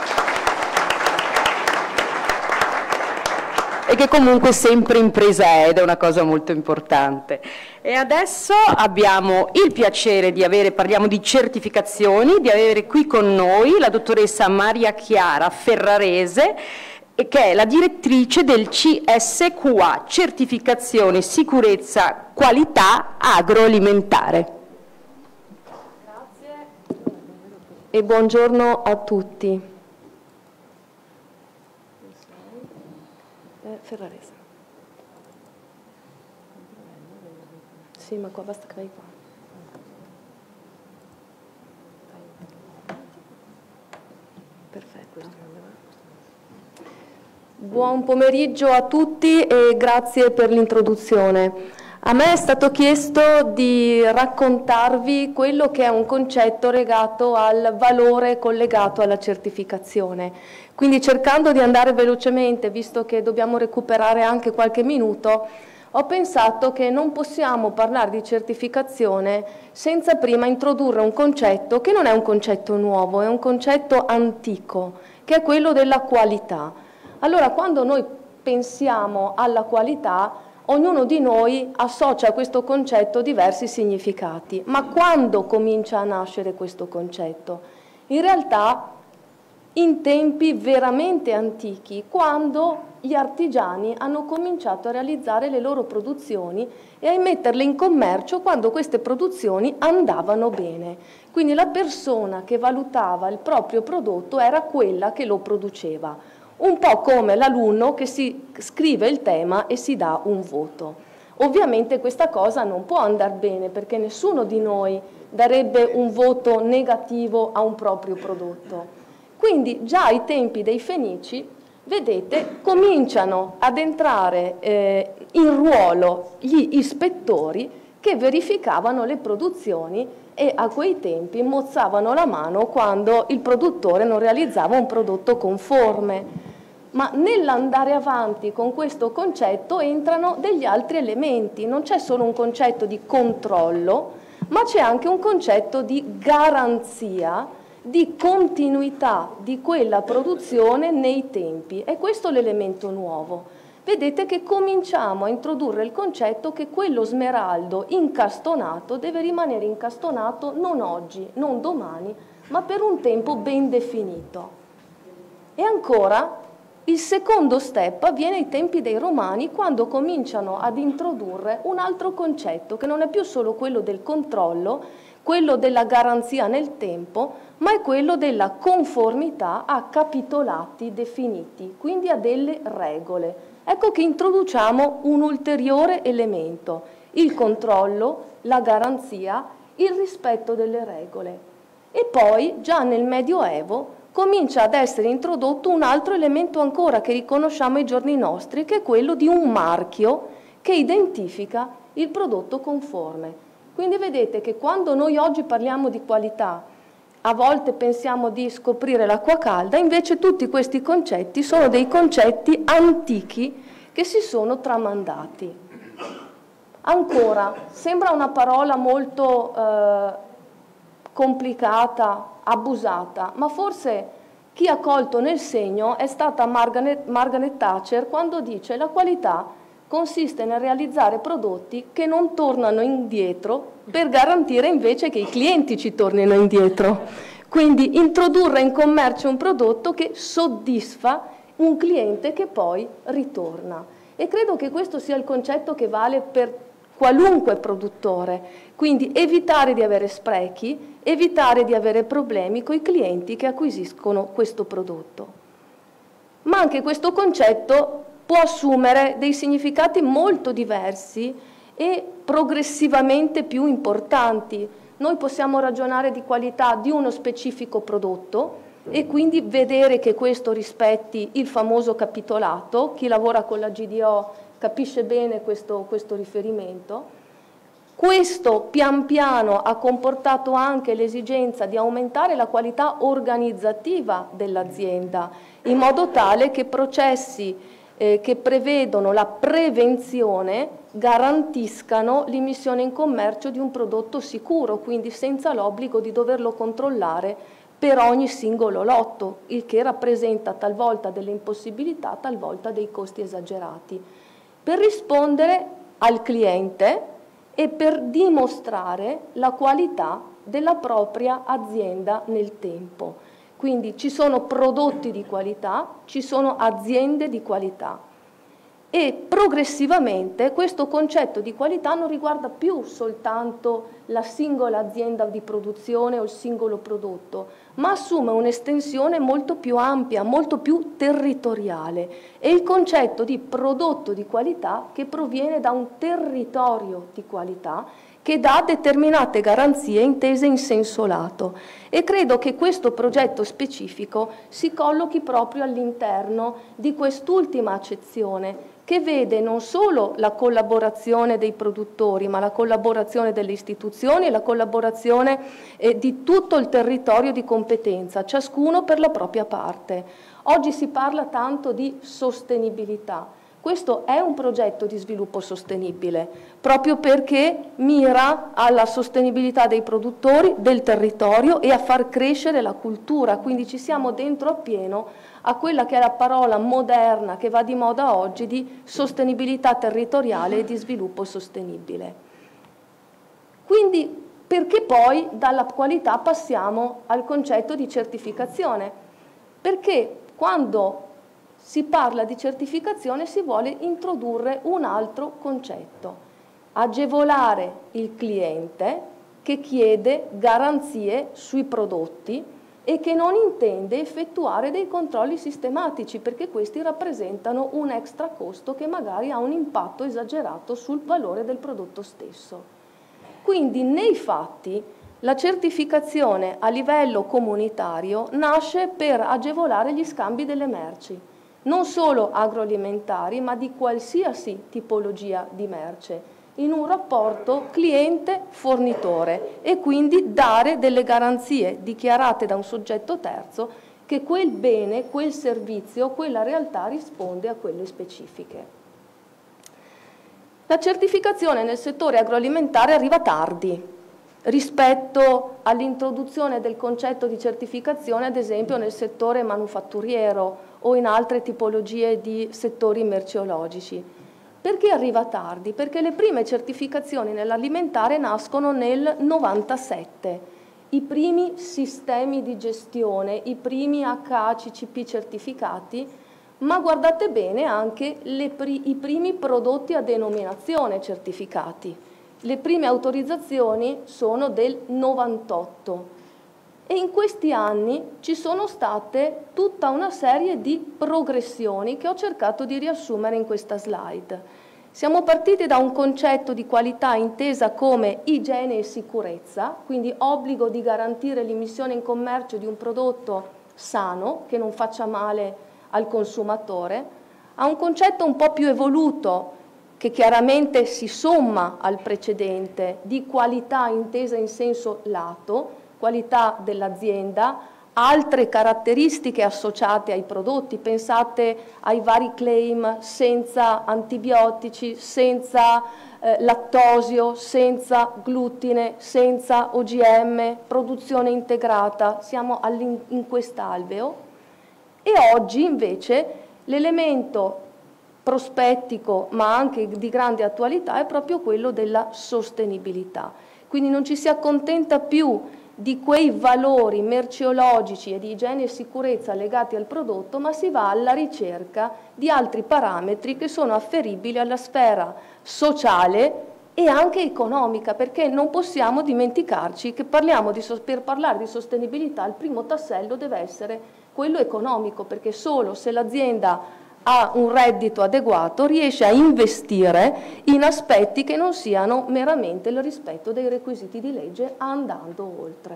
E che comunque sempre impresa è, ed è una cosa molto importante. E adesso abbiamo il piacere di parliamo di certificazioni, di avere qui con noi la dottoressa Maria Chiara Ferrarese, che è la direttrice del CSQA, Certificazione Sicurezza Qualità Agroalimentare. Grazie e buongiorno a tutti. Ferrarese. Sì, ma qua basta che vai qua. Perfetto. Buon pomeriggio a tutti e grazie per l'introduzione. A me è stato chiesto di raccontarvi quello che è un concetto legato al valore collegato alla certificazione. Quindi, cercando di andare velocemente, visto che dobbiamo recuperare anche qualche minuto, ho pensato che non possiamo parlare di certificazione senza prima introdurre un concetto che non è un concetto nuovo, è un concetto antico, che è quello della qualità. Allora, quando noi pensiamo alla qualità, ognuno di noi associa a questo concetto diversi significati. Ma quando comincia a nascere questo concetto? in realtà in tempi veramente antichi, quando gli artigiani hanno cominciato a realizzare le loro produzioni e a metterle in commercio quando queste produzioni andavano bene. Quindi la persona che valutava il proprio prodotto era quella che lo produceva, un po' come l'alunno che si scrive il tema e si dà un voto. Ovviamente questa cosa non può andare bene, perché nessuno di noi darebbe un voto negativo a un proprio prodotto. Quindi già ai tempi dei Fenici, vedete, cominciano ad entrare in ruolo gli ispettori che verificavano le produzioni e a quei tempi mozzavano la mano quando il produttore non realizzava un prodotto conforme. Ma nell'andare avanti con questo concetto entrano degli altri elementi, non c'è solo un concetto di controllo, ma c'è anche un concetto di garanzia, di continuità di quella produzione nei tempi. È questo l'elemento nuovo. Vedete che cominciamo a introdurre il concetto che quello smeraldo incastonato deve rimanere incastonato non oggi, non domani, ma per un tempo ben definito. E ancora, il secondo step avviene ai tempi dei Romani, quando cominciano ad introdurre un altro concetto, che non è più solo quello del controllo, quello della garanzia nel tempo, ma è quello della conformità a capitolati definiti, quindi a delle regole. Ecco che introduciamo un ulteriore elemento, il controllo, la garanzia, il rispetto delle regole. E poi, già nel Medioevo, comincia ad essere introdotto un altro elemento ancora che riconosciamo ai giorni nostri, che è quello di un marchio che identifica il prodotto conforme. Quindi vedete che quando noi oggi parliamo di qualità, a volte pensiamo di scoprire l'acqua calda, invece tutti questi concetti sono dei concetti antichi che si sono tramandati. Ancora, sembra una parola molto complicata, abusata, ma forse chi ha colto nel segno è stata Margaret Thatcher, quando dice: la qualità consiste nel realizzare prodotti che non tornano indietro per garantire invece che i clienti ci tornino indietro. Quindi introdurre in commercio un prodotto che soddisfa un cliente che poi ritorna. E credo che questo sia il concetto che vale per qualunque produttore. Quindi evitare di avere sprechi, evitare di avere problemi con i clienti che acquisiscono questo prodotto. Ma anche questo concetto può assumere dei significati molto diversi e progressivamente più importanti. Noi possiamo ragionare di qualità di uno specifico prodotto e quindi vedere che questo rispetti il famoso capitolato. Chi lavora con la GDO capisce bene questo riferimento. Questo pian piano ha comportato anche l'esigenza di aumentare la qualità organizzativa dell'azienda, in modo tale che processi che prevedono la prevenzione garantiscano l'immissione in commercio di un prodotto sicuro, quindi senza l'obbligo di doverlo controllare per ogni singolo lotto, il che rappresenta talvolta delle impossibilità, talvolta dei costi esagerati, per rispondere al cliente e per dimostrare la qualità della propria azienda nel tempo. Quindi ci sono prodotti di qualità, ci sono aziende di qualità e progressivamente questo concetto di qualità non riguarda più soltanto la singola azienda di produzione o il singolo prodotto, ma assume un'estensione molto più ampia, molto più territoriale. È il concetto di prodotto di qualità che proviene da un territorio di qualità che dà determinate garanzie intese in senso lato. E credo che questo progetto specifico si collochi proprio all'interno di quest'ultima accezione, che vede non solo la collaborazione dei produttori, ma la collaborazione delle istituzioni e la collaborazione di tutto il territorio di competenza, ciascuno per la propria parte. Oggi si parla tanto di sostenibilità. Questo è un progetto di sviluppo sostenibile, proprio perché mira alla sostenibilità dei produttori, del territorio e a far crescere la cultura, quindi ci siamo dentro appieno a quella che è la parola moderna che va di moda oggi di sostenibilità territoriale e di sviluppo sostenibile. Quindi perché poi dalla qualità passiamo al concetto di certificazione, perché quando si parla di certificazione si vuole introdurre un altro concetto, agevolare il cliente che chiede garanzie sui prodotti e che non intende effettuare dei controlli sistematici, perché questi rappresentano un extra costo che magari ha un impatto esagerato sul valore del prodotto stesso. Quindi nei fatti la certificazione a livello comunitario nasce per agevolare gli scambi delle merci, non solo agroalimentari ma di qualsiasi tipologia di merce, in un rapporto cliente-fornitore, e quindi dare delle garanzie dichiarate da un soggetto terzo che quel bene, quel servizio, quella realtà risponde a quelle specifiche. La certificazione nel settore agroalimentare arriva tardi rispetto all'introduzione del concetto di certificazione, ad esempio nel settore manufatturiero o in altre tipologie di settori merceologici. Perché arriva tardi? Perché le prime certificazioni nell'alimentare nascono nel 97. I primi sistemi di gestione, i primi HACCP certificati, ma guardate bene anche i primi prodotti a denominazione certificati. Le prime autorizzazioni sono del 98 e in questi anni ci sono state tutta una serie di progressioni che ho cercato di riassumere in questa slide. Siamo partiti da un concetto di qualità intesa come igiene e sicurezza, quindi obbligo di garantire l'immissione in commercio di un prodotto sano, che non faccia male al consumatore, a un concetto un po' più evoluto, che chiaramente si somma al precedente, di qualità intesa in senso lato, qualità dell'azienda, altre caratteristiche associate ai prodotti, pensate ai vari claim senza antibiotici, senza lattosio, senza glutine, senza OGM, produzione integrata, siamo in quest'alveo. E oggi invece l'elemento prospettico ma anche di grande attualità è proprio quello della sostenibilità. Quindi non ci si accontenta più di quei valori merceologici e di igiene e sicurezza legati al prodotto, ma si va alla ricerca di altri parametri che sono afferibili alla sfera sociale e anche economica, perché non possiamo dimenticarci che per parlare di sostenibilità il primo tassello deve essere quello economico, perché solo se l'azienda ha un reddito adeguato riesce a investire in aspetti che non siano meramente il rispetto dei requisiti di legge, andando oltre.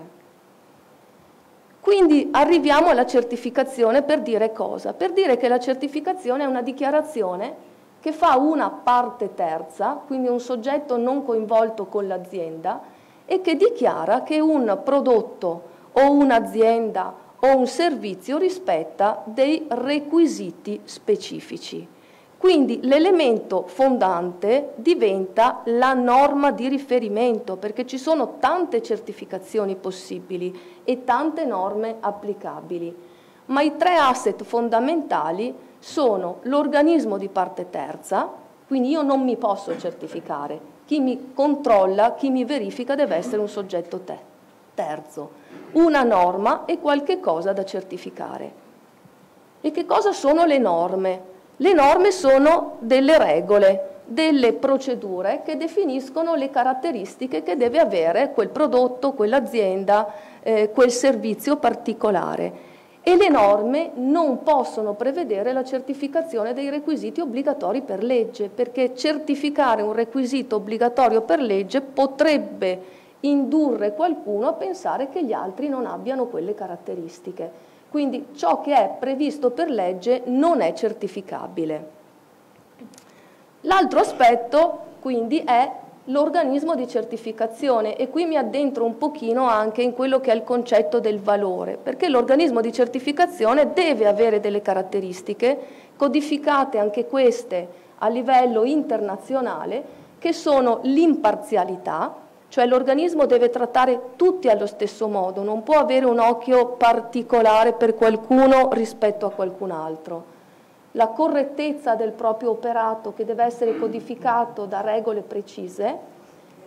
Quindi arriviamo alla certificazione per dire cosa? Per dire che la certificazione è una dichiarazione che fa una parte terza, quindi un soggetto non coinvolto con l'azienda, e che dichiara che un prodotto o un'azienda o un servizio rispetta dei requisiti specifici. Quindi l'elemento fondante diventa la norma di riferimento, perché ci sono tante certificazioni possibili e tante norme applicabili, ma i tre asset fondamentali sono l'organismo di parte terza, quindi io non mi posso certificare, chi mi controlla, chi mi verifica deve essere un soggetto terzo, una norma e qualche cosa da certificare. E che cosa sono le norme? Le norme sono delle regole, delle procedure che definiscono le caratteristiche che deve avere quel prodotto, quell'azienda, quel servizio particolare. E le norme non possono prevedere la certificazione dei requisiti obbligatori per legge, perché certificare un requisito obbligatorio per legge potrebbe indurre qualcuno a pensare che gli altri non abbiano quelle caratteristiche. Quindi ciò che è previsto per legge non è certificabile. L'altro aspetto quindi è l'organismo di certificazione, e qui mi addentro un pochino anche in quello che è il concetto del valore, perché l'organismo di certificazione deve avere delle caratteristiche codificate anche queste a livello internazionale, che sono l'imparzialità, cioè l'organismo deve trattare tutti allo stesso modo, non può avere un occhio particolare per qualcuno rispetto a qualcun altro. La correttezza del proprio operato, che deve essere codificato da regole precise,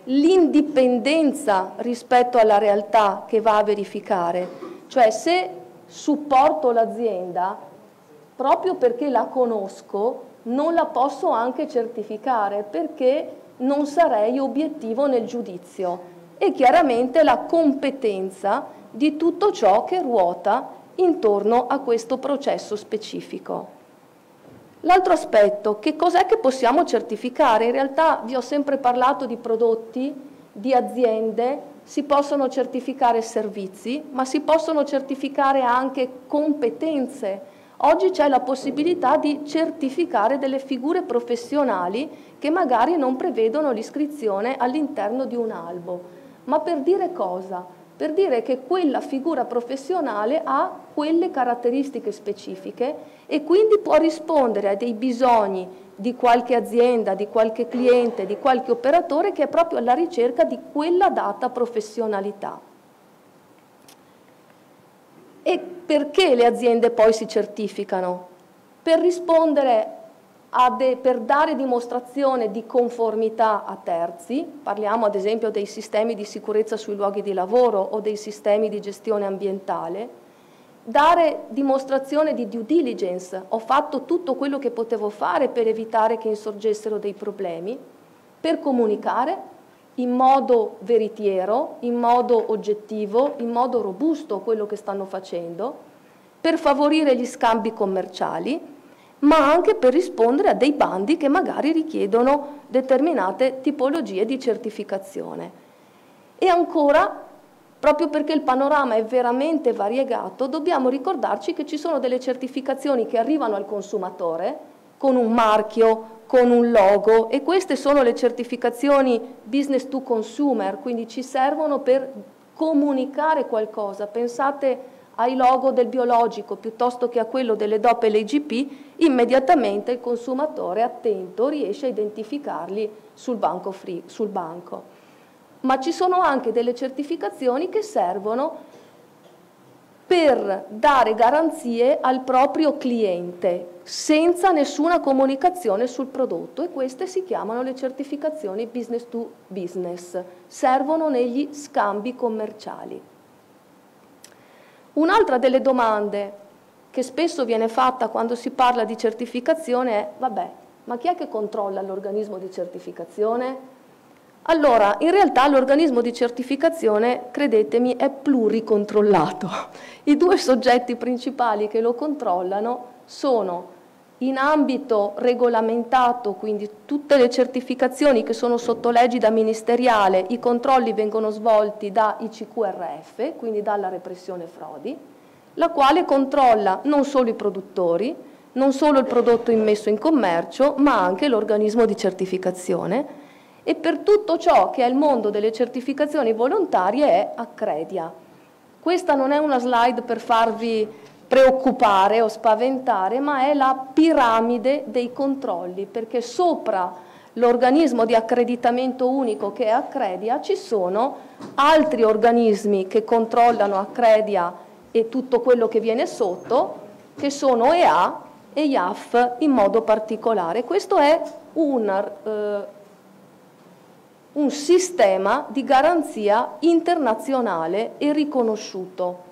l'indipendenza rispetto alla realtà che va a verificare, cioè se supporto l'azienda proprio perché la conosco, non la posso anche certificare perché non sarei obiettivo nel giudizio, e chiaramente la competenza di tutto ciò che ruota intorno a questo processo specifico. L'altro aspetto, che cos'è che possiamo certificare? In realtà vi ho sempre parlato di prodotti, di aziende, si possono certificare servizi, ma si possono certificare anche competenze. Oggi c'è la possibilità di certificare delle figure professionali che magari non prevedono l'iscrizione all'interno di un albo. Ma per dire cosa? Per dire che quella figura professionale ha quelle caratteristiche specifiche e quindi può rispondere a dei bisogni di qualche azienda, di qualche cliente, di qualche operatore che è proprio alla ricerca di quella data professionalità. E perché le aziende poi si certificano? Per rispondere per dare dimostrazione di conformità a terzi, parliamo ad esempio dei sistemi di sicurezza sui luoghi di lavoro o dei sistemi di gestione ambientale, dare dimostrazione di due diligence, ho fatto tutto quello che potevo fare per evitare che insorgessero dei problemi, per comunicare in modo veritiero, in modo oggettivo, in modo robusto quello che stanno facendo, per favorire gli scambi commerciali, ma anche per rispondere a dei bandi che magari richiedono determinate tipologie di certificazione. E ancora, proprio perché il panorama è veramente variegato, dobbiamo ricordarci che ci sono delle certificazioni che arrivano al consumatore con un marchio, con un logo, e queste sono le certificazioni business to consumer, quindi ci servono per comunicare qualcosa. Pensate ai logo del biologico piuttosto che a quello delle DOP e l'IGP, immediatamente il consumatore attento riesce a identificarli sul banco. Ma ci sono anche delle certificazioni che servono per dare garanzie al proprio cliente senza nessuna comunicazione sul prodotto, e queste si chiamano le certificazioni business to business, servono negli scambi commerciali. Un'altra delle domande che spesso viene fatta quando si parla di certificazione è: vabbè, ma chi è che controlla l'organismo di certificazione? Allora, in realtà l'organismo di certificazione, credetemi, è pluricontrollato. I due soggetti principali che lo controllano sono, in ambito regolamentato, quindi tutte le certificazioni che sono sotto l'egida ministeriale, i controlli vengono svolti da ICQRF, quindi dalla repressione frodi, la quale controlla non solo i produttori, non solo il prodotto immesso in commercio, ma anche l'organismo di certificazione, e per tutto ciò che è il mondo delle certificazioni volontarie è Accredia. Questa non è una slide per farvi preoccupare o spaventare, ma è la piramide dei controlli, perché sopra l'organismo di accreditamento unico che è Accredia ci sono altri organismi che controllano Accredia e tutto quello che viene sotto, che sono EA e IAF in modo particolare. Questo è un sistema di garanzia internazionale e riconosciuto.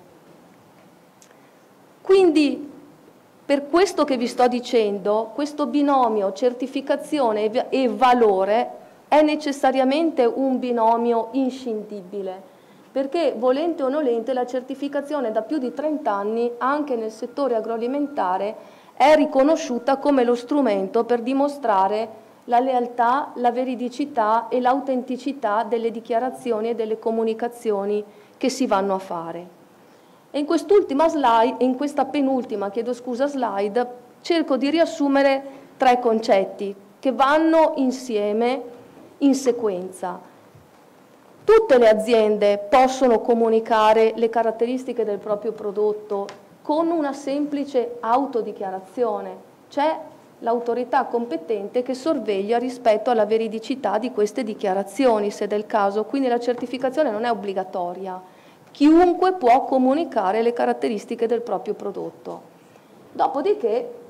Quindi, per questo che vi sto dicendo, questo binomio certificazione e valore è necessariamente un binomio inscindibile, perché volente o nolente la certificazione da più di 30 anni, anche nel settore agroalimentare, è riconosciuta come lo strumento per dimostrare la lealtà, la veridicità e l'autenticità delle dichiarazioni e delle comunicazioni che si vanno a fare. E in quest'ultima slide, in questa penultima, slide, cerco di riassumere 3 concetti che vanno insieme in sequenza. Tutte le aziende possono comunicare le caratteristiche del proprio prodotto con una semplice autodichiarazione. C'è l'autorità competente che sorveglia rispetto alla veridicità di queste dichiarazioni, se del caso, quindi la certificazione non è obbligatoria. Chiunque può comunicare le caratteristiche del proprio prodotto. Dopodiché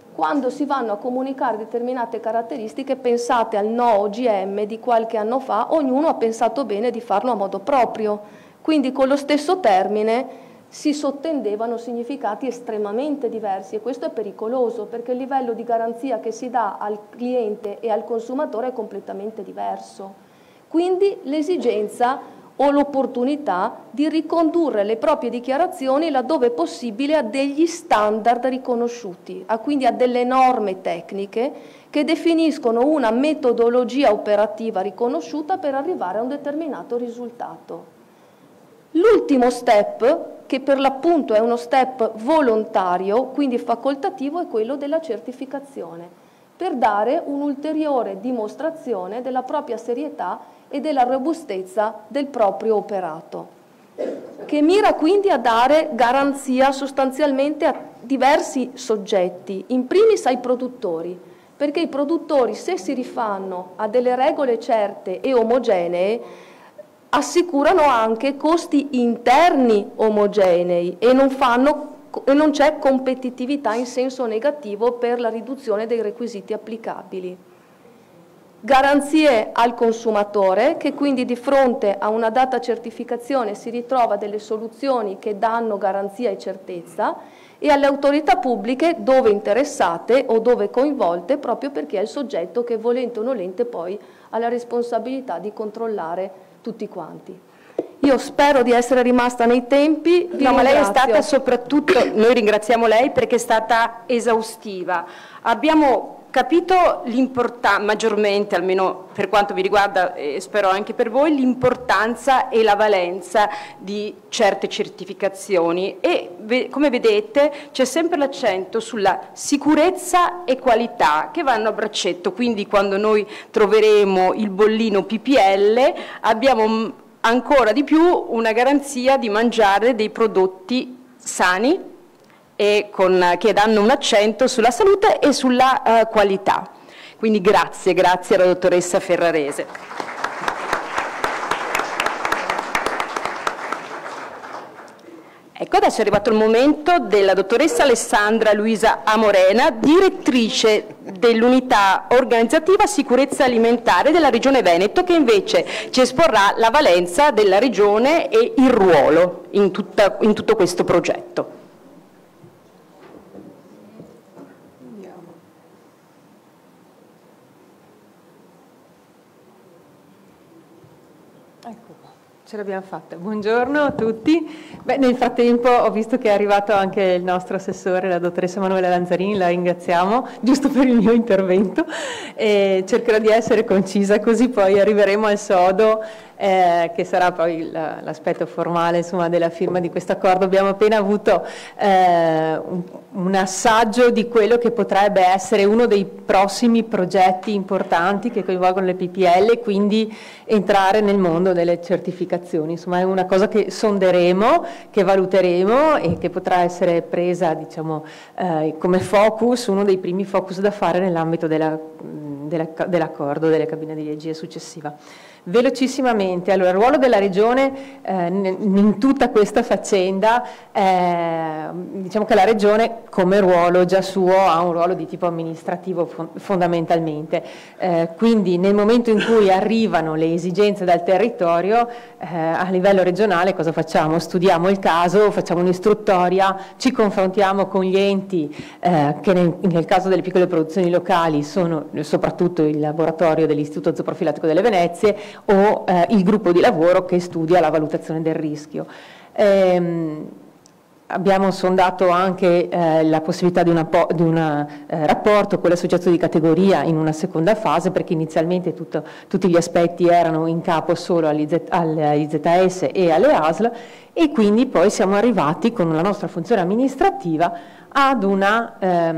Quando si vanno a comunicare determinate caratteristiche, pensate al no OGM di qualche anno fa, ognuno ha pensato bene di farlo a modo proprio, quindi con lo stesso termine si sottendevano significati estremamente diversi, e questo è pericoloso perché il livello di garanzia che si dà al cliente e al consumatore è completamente diverso. Quindi l'esigenza o l'opportunità di ricondurre le proprie dichiarazioni laddove possibile a degli standard riconosciuti, quindi a delle norme tecniche che definiscono una metodologia operativa riconosciuta per arrivare a un determinato risultato. L'ultimo step, che per l'appunto è uno step volontario, quindi facoltativo, è quello della certificazione, per dare un'ulteriore dimostrazione della propria serietà e della robustezza del proprio operato, che mira quindi a dare garanzia sostanzialmente a diversi soggetti, in primis ai produttori, perché i produttori, se si rifanno a delle regole certe e omogenee, assicurano anche costi interni omogenei e non c'è competitività in senso negativo per la riduzione dei requisiti applicabili. Garanzie al consumatore, che quindi di fronte a una data certificazione si ritrova delle soluzioni che danno garanzia e certezza, e alle autorità pubbliche dove interessate o dove coinvolte, proprio perché è il soggetto che, volente o nolente, poi ha la responsabilità di controllare tutti quanti. Io spero di essere rimasta nei tempi. No, ma lei è stata soprattutto, noi ringraziamo lei perché è stata esaustiva. Abbiamo capito maggiormente, almeno per quanto mi riguarda e spero anche per voi, l'importanza e la valenza di certe certificazioni e come vedete c'è sempre l'accento sulla sicurezza e qualità che vanno a braccetto, quindi quando noi troveremo il bollino PPL abbiamo ancora di più una garanzia di mangiare dei prodotti sani e che danno un accento sulla salute e sulla qualità. Quindi grazie alla dottoressa Ferrarese. Ecco, adesso è arrivato il momento della dottoressa Alessandra Luisa Amorena, direttrice dell'unità organizzativa sicurezza alimentare della Regione Veneto, che invece ci esporrà la valenza della Regione e il ruolo in tutto questo progetto. Ce l'abbiamo fatta. Buongiorno a tutti. Beh, nel frattempo ho visto che è arrivato anche il nostro assessore, la dottoressa Manuela Lanzarini, la ringraziamo, giusto per il mio intervento, e cercherò di essere concisa, così poi arriveremo al sodo, che sarà poi l'aspetto formale, insomma, della firma di questo accordo. Abbiamo appena avuto un assaggio di quello che potrebbe essere uno dei prossimi progetti importanti che coinvolgono le PPL, quindi entrare nel mondo delle certificazioni. Insomma, è una cosa che sonderemo, che valuteremo e che potrà essere presa, diciamo, come focus, uno dei primi focus da fare nell'ambito dell'accordo delle cabine di regia successiva. Velocissimamente, allora, il ruolo della Regione in tutta questa faccenda, diciamo che la Regione come ruolo già suo ha un ruolo di tipo amministrativo fondamentalmente, quindi nel momento in cui arrivano le esigenze dal territorio, a livello regionale cosa facciamo? Studiamo il caso, facciamo un'istruttoria, ci confrontiamo con gli enti che nel caso delle piccole produzioni locali sono soprattutto il laboratorio dell'Istituto Zooprofilattico delle Venezie o il gruppo di lavoro che studia la valutazione del rischio. Abbiamo sondato anche la possibilità di un rapporto con le associazioni di categoria in una seconda fase, perché inizialmente tutti gli aspetti erano in capo solo all'IZS e alle ASL, e quindi poi siamo arrivati con la nostra funzione amministrativa ad una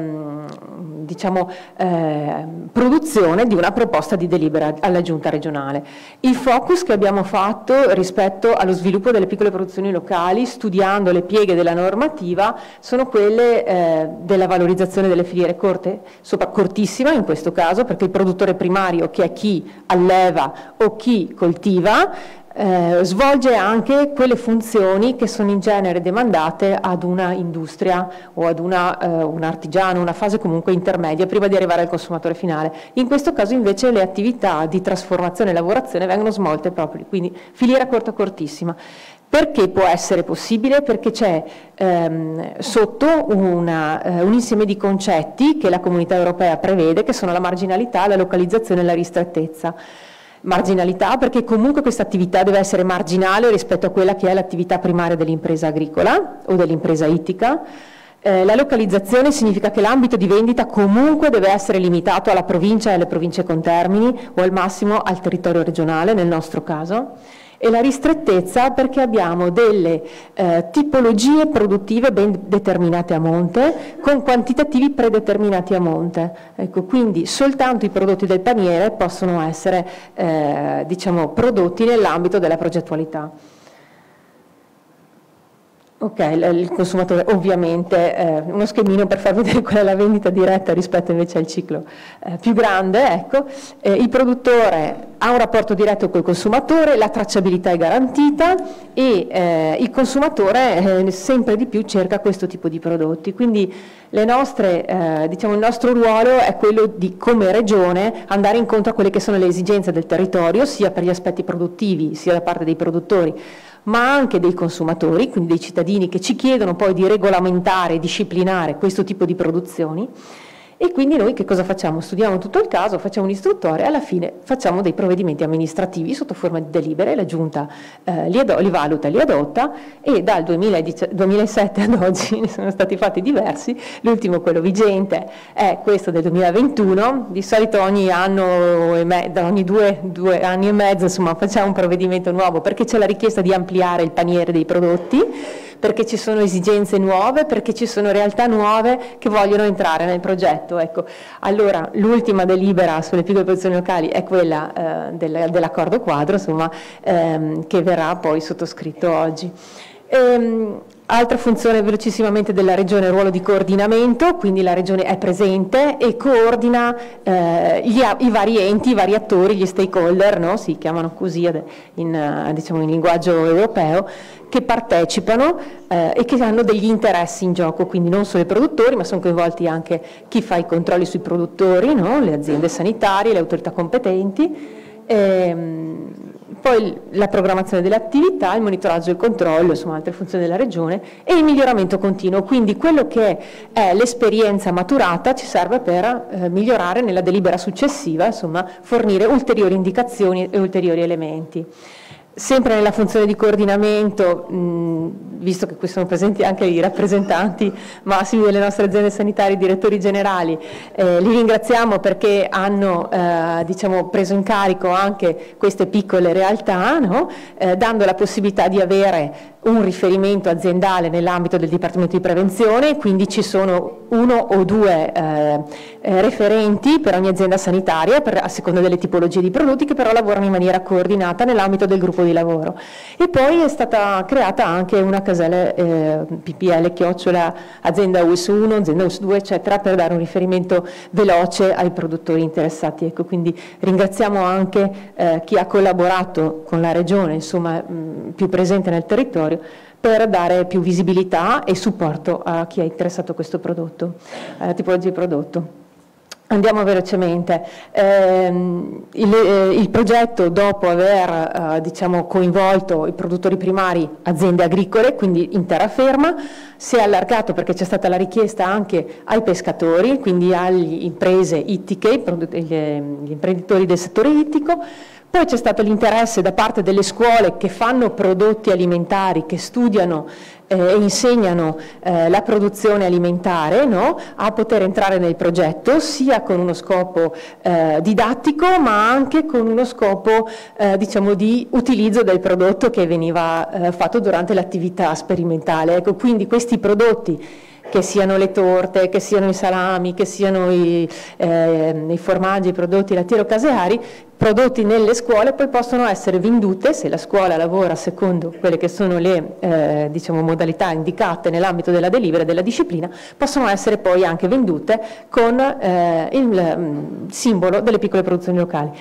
produzione di una proposta di delibera alla Giunta regionale. Il focus che abbiamo fatto rispetto allo sviluppo delle piccole produzioni locali, studiando le pieghe della normativa, sono quelle della valorizzazione delle filiere corte, cortissima in questo caso, perché il produttore primario, che è chi alleva o chi coltiva, svolge anche quelle funzioni che sono in genere demandate ad una industria o ad un artigiano, una fase comunque intermedia prima di arrivare al consumatore finale. In questo caso invece le attività di trasformazione e lavorazione vengono svolte proprio, quindi filiera cortissima. Perché può essere possibile? Perché c'è sotto un insieme di concetti che la Comunità Europea prevede, che sono la marginalità, la localizzazione e la ristrettezza. Marginalità perché comunque questa attività deve essere marginale rispetto a quella che è l'attività primaria dell'impresa agricola o dell'impresa ittica. La localizzazione significa che l'ambito di vendita comunque deve essere limitato alla provincia e alle province contermini o al massimo al territorio regionale nel nostro caso. E la ristrettezza perché abbiamo delle tipologie produttive ben determinate a monte, con quantitativi predeterminati a monte. Ecco, quindi soltanto i prodotti del paniere possono essere diciamo, prodotti nell'ambito della progettualità. Ok, il consumatore ovviamente, uno schemino per far vedere qual è la vendita diretta rispetto invece al ciclo più grande, ecco, il produttore ha un rapporto diretto col consumatore, la tracciabilità è garantita e il consumatore sempre di più cerca questo tipo di prodotti, quindi diciamo, il nostro ruolo è quello di come regione andare incontro a quelle che sono le esigenze del territorio, sia per gli aspetti produttivi sia da parte dei produttori, ma anche dei consumatori, quindi dei cittadini che ci chiedono poi di regolamentare e disciplinare questo tipo di produzioni. E quindi noi che cosa facciamo? Studiamo tutto il caso, facciamo un'istruttoria e alla fine facciamo dei provvedimenti amministrativi sotto forma di delibere, la Giunta li valuta e li adotta e dal 2007 ad oggi ne sono stati fatti diversi, l'ultimo quello vigente è questo del 2021, di solito ogni anno ogni due anni e mezzo insomma, facciamo un provvedimento nuovo perché c'è la richiesta di ampliare il paniere dei prodotti, perché ci sono esigenze nuove, perché ci sono realtà nuove che vogliono entrare nel progetto. Ecco. Allora, l'ultima delibera sulle piccole produzioni locali è quella dell'accordo quadro, insomma, che verrà poi sottoscritto oggi. Altra funzione velocissimamente della Regione è il ruolo di coordinamento, quindi la Regione è presente e coordina i vari enti, i vari attori, gli stakeholder, no? Si chiamano così diciamo in linguaggio europeo, che partecipano e che hanno degli interessi in gioco, quindi non solo i produttori, ma sono coinvolti anche chi fa i controlli sui produttori, no? Le aziende sanitarie, le autorità competenti. Poi la programmazione delle attività, il monitoraggio e il controllo, insomma altre funzioni della Regione e il miglioramento continuo, quindi quello che è l'esperienza maturata ci serve per migliorare nella delibera successiva, insomma fornire ulteriori indicazioni e ulteriori elementi. Sempre nella funzione di coordinamento, visto che qui sono presenti anche i rappresentanti massimi delle nostre aziende sanitarie, i direttori generali, li ringraziamo perché hanno diciamo, preso in carico anche queste piccole realtà, no? Dando la possibilità di avere un riferimento aziendale nell'ambito del Dipartimento di Prevenzione, quindi ci sono 1 o 2 referenti per ogni azienda sanitaria, a seconda delle tipologie di prodotti, che però lavorano in maniera coordinata nell'ambito del gruppo di lavoro. E poi è stata creata anche una casella PPL azienda US 1, azienda US 2, eccetera, per dare un riferimento veloce ai produttori interessati. Ecco, quindi ringraziamo anche chi ha collaborato con la Regione, insomma, più presente nel territorio, per dare più visibilità e supporto a chi è interessato a questo prodotto, alla tipologia di prodotto. Andiamo velocemente. Il progetto, dopo aver diciamo, coinvolto i produttori primari, aziende agricole, quindi in terraferma, si è allargato perché c'è stata la richiesta anche ai pescatori, quindi alle imprese ittiche, gli imprenditori del settore ittico. Poi c'è stato l'interesse da parte delle scuole che fanno prodotti alimentari, che studiano e insegnano la produzione alimentare, no? A poter entrare nel progetto sia con uno scopo didattico ma anche con uno scopo diciamo di utilizzo del prodotto che veniva fatto durante l'attività sperimentale. Ecco, quindi questi prodotti, che siano le torte, che siano i salami, che siano i formaggi, i prodotti lattiero-caseari, prodotti nelle scuole, poi possono essere vendute, se la scuola lavora secondo quelle che sono le diciamo, modalità indicate nell'ambito della delibera e della disciplina, possono essere poi anche vendute con il simbolo delle piccole produzioni locali.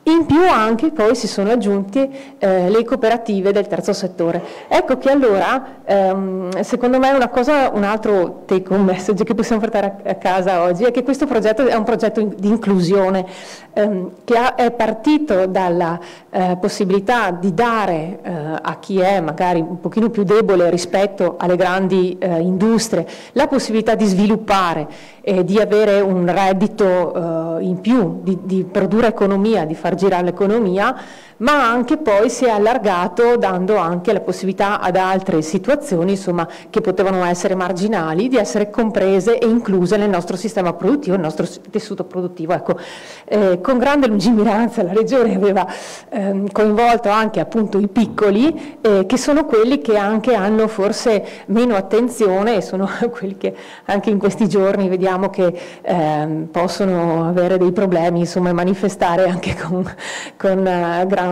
In più anche poi si sono aggiunti le cooperative del terzo settore. Ecco che allora secondo me un altro take home message che possiamo portare a casa oggi è che questo progetto è un progetto di inclusione che è partito dalla possibilità di dare a chi è magari un pochino più debole rispetto alle grandi industrie la possibilità di sviluppare e di avere un reddito in più, di produrre economia, di far girare l'economia, ma anche poi si è allargato dando anche la possibilità ad altre situazioni, insomma, che potevano essere marginali, di essere comprese e incluse nel nostro sistema produttivo, nel nostro tessuto produttivo. Ecco, con grande lungimiranza la Regione aveva coinvolto anche appunto i piccoli, che sono quelli che anche hanno forse meno attenzione e sono quelli che anche in questi giorni vediamo che possono avere dei problemi, insomma, e manifestare anche con grande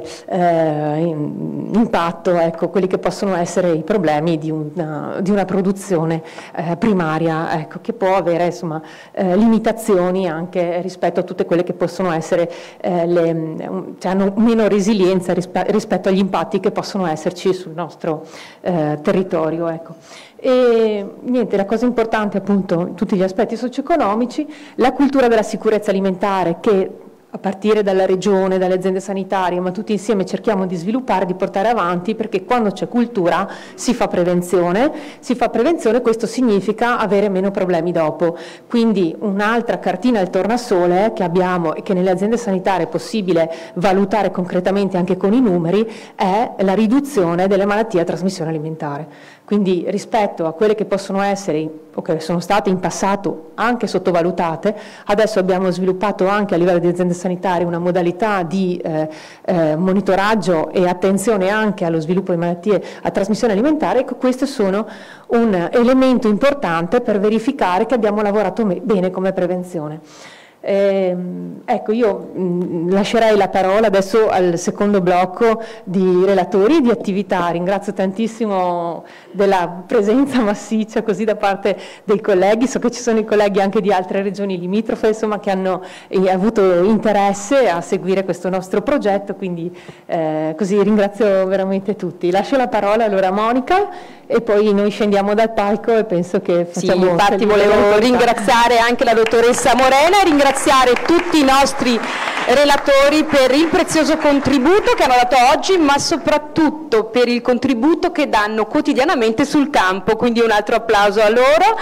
impatto, ecco, quelli che possono essere i problemi di una produzione primaria, ecco, che può avere insomma limitazioni anche rispetto a tutte quelle che possono essere cioè hanno meno resilienza rispetto agli impatti che possono esserci sul nostro territorio, ecco. E niente, la cosa importante appunto tutti gli aspetti socio-economici, la cultura della sicurezza alimentare che a partire dalla regione, dalle aziende sanitarie, ma tutti insieme cerchiamo di sviluppare, di portare avanti, perché quando c'è cultura si fa prevenzione, questo significa avere meno problemi dopo. Quindi un'altra cartina al tornasole che abbiamo e che nelle aziende sanitarie è possibile valutare concretamente anche con i numeri è la riduzione delle malattie a trasmissione alimentare. Quindi rispetto a quelle che possono essere o che sono state in passato anche sottovalutate, adesso abbiamo sviluppato anche a livello di aziende sanitarie una modalità di monitoraggio e attenzione anche allo sviluppo di malattie a trasmissione alimentare. Ecco, questi sono un elemento importante per verificare che abbiamo lavorato bene come prevenzione. Ecco, io lascerei la parola adesso al secondo blocco di relatori e di attività. Ringrazio tantissimo della presenza massiccia così da parte dei colleghi, so che ci sono i colleghi anche di altre regioni limitrofe, insomma, che hanno avuto interesse a seguire questo nostro progetto, quindi così ringrazio veramente tutti. Lascio la parola allora a Monica e poi noi scendiamo dal palco e penso che facciamo... Sì, infatti volevo ringraziare anche la dottoressa Morena e ringraziare tutti i nostri relatori per il prezioso contributo che hanno dato oggi, ma soprattutto per il contributo che danno quotidianamente sul campo, quindi un altro applauso a loro.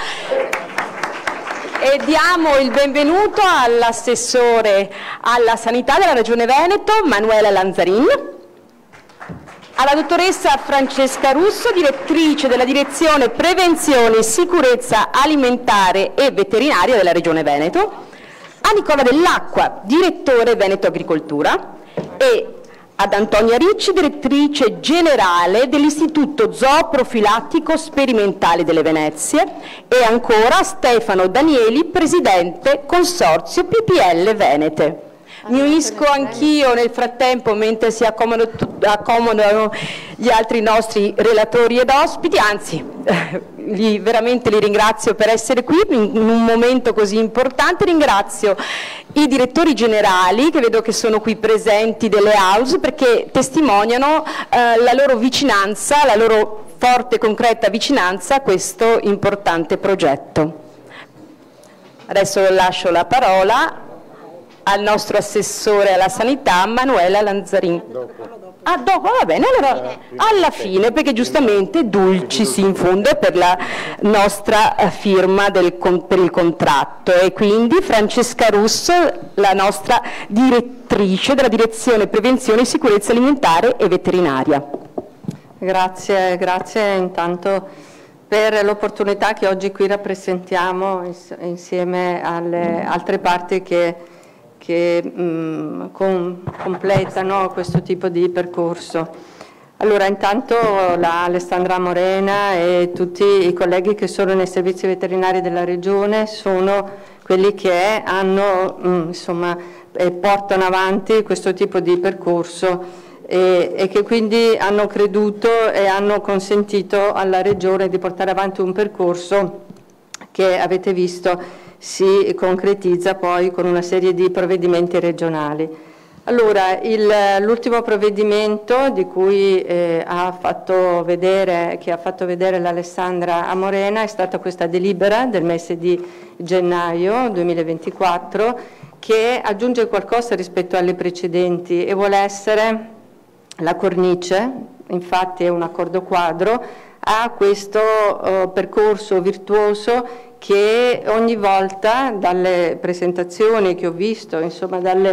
E diamo il benvenuto all'assessore alla sanità della Regione Veneto, Manuela Lanzarin, alla dottoressa Francesca Russo, direttrice della direzione Prevenzione e Sicurezza Alimentare e Veterinaria della Regione Veneto, a Nicola Dell'Acqua, direttore Veneto Agricoltura, e ad Antonia Ricci, direttrice generale dell'Istituto Zooprofilattico Sperimentale delle Venezie, e ancora Stefano Danieli, presidente Consorzio PPL Venete. Mi unisco anch'io nel frattempo mentre si accomodano gli altri nostri relatori ed ospiti, anzi veramente li ringrazio per essere qui in un momento così importante. Ringrazio i direttori generali che vedo che sono qui presenti delle house perché testimoniano la loro vicinanza, la loro forte e concreta vicinanza a questo importante progetto. Adesso lascio la parola al nostro assessore alla sanità, Manuela Lanzarin. Ah, dopo, va bene, allora alla fine, perché giustamente dulcis in fondo per la nostra firma per il contratto, e quindi Francesca Russo, la nostra direttrice della direzione Prevenzione e Sicurezza Alimentare e Veterinaria. Grazie intanto per l'opportunità che oggi qui rappresentiamo insieme alle altre parti che completano questo tipo di percorso. Allora, intanto Alessandra Morena e tutti i colleghi che sono nei servizi veterinari della Regione sono quelli che hanno, portano avanti questo tipo di percorso e che quindi hanno creduto e hanno consentito alla Regione di portare avanti un percorso che avete visto si concretizza poi con una serie di provvedimenti regionali. Allora, l'ultimo provvedimento di cui che ha fatto vedere l'Alessandra Amorena è stata questa delibera del mese di gennaio 2024 che aggiunge qualcosa rispetto alle precedenti e vuole essere la cornice, infatti è un accordo quadro, a questo percorso virtuoso che ogni volta dalle presentazioni che ho visto, insomma dalle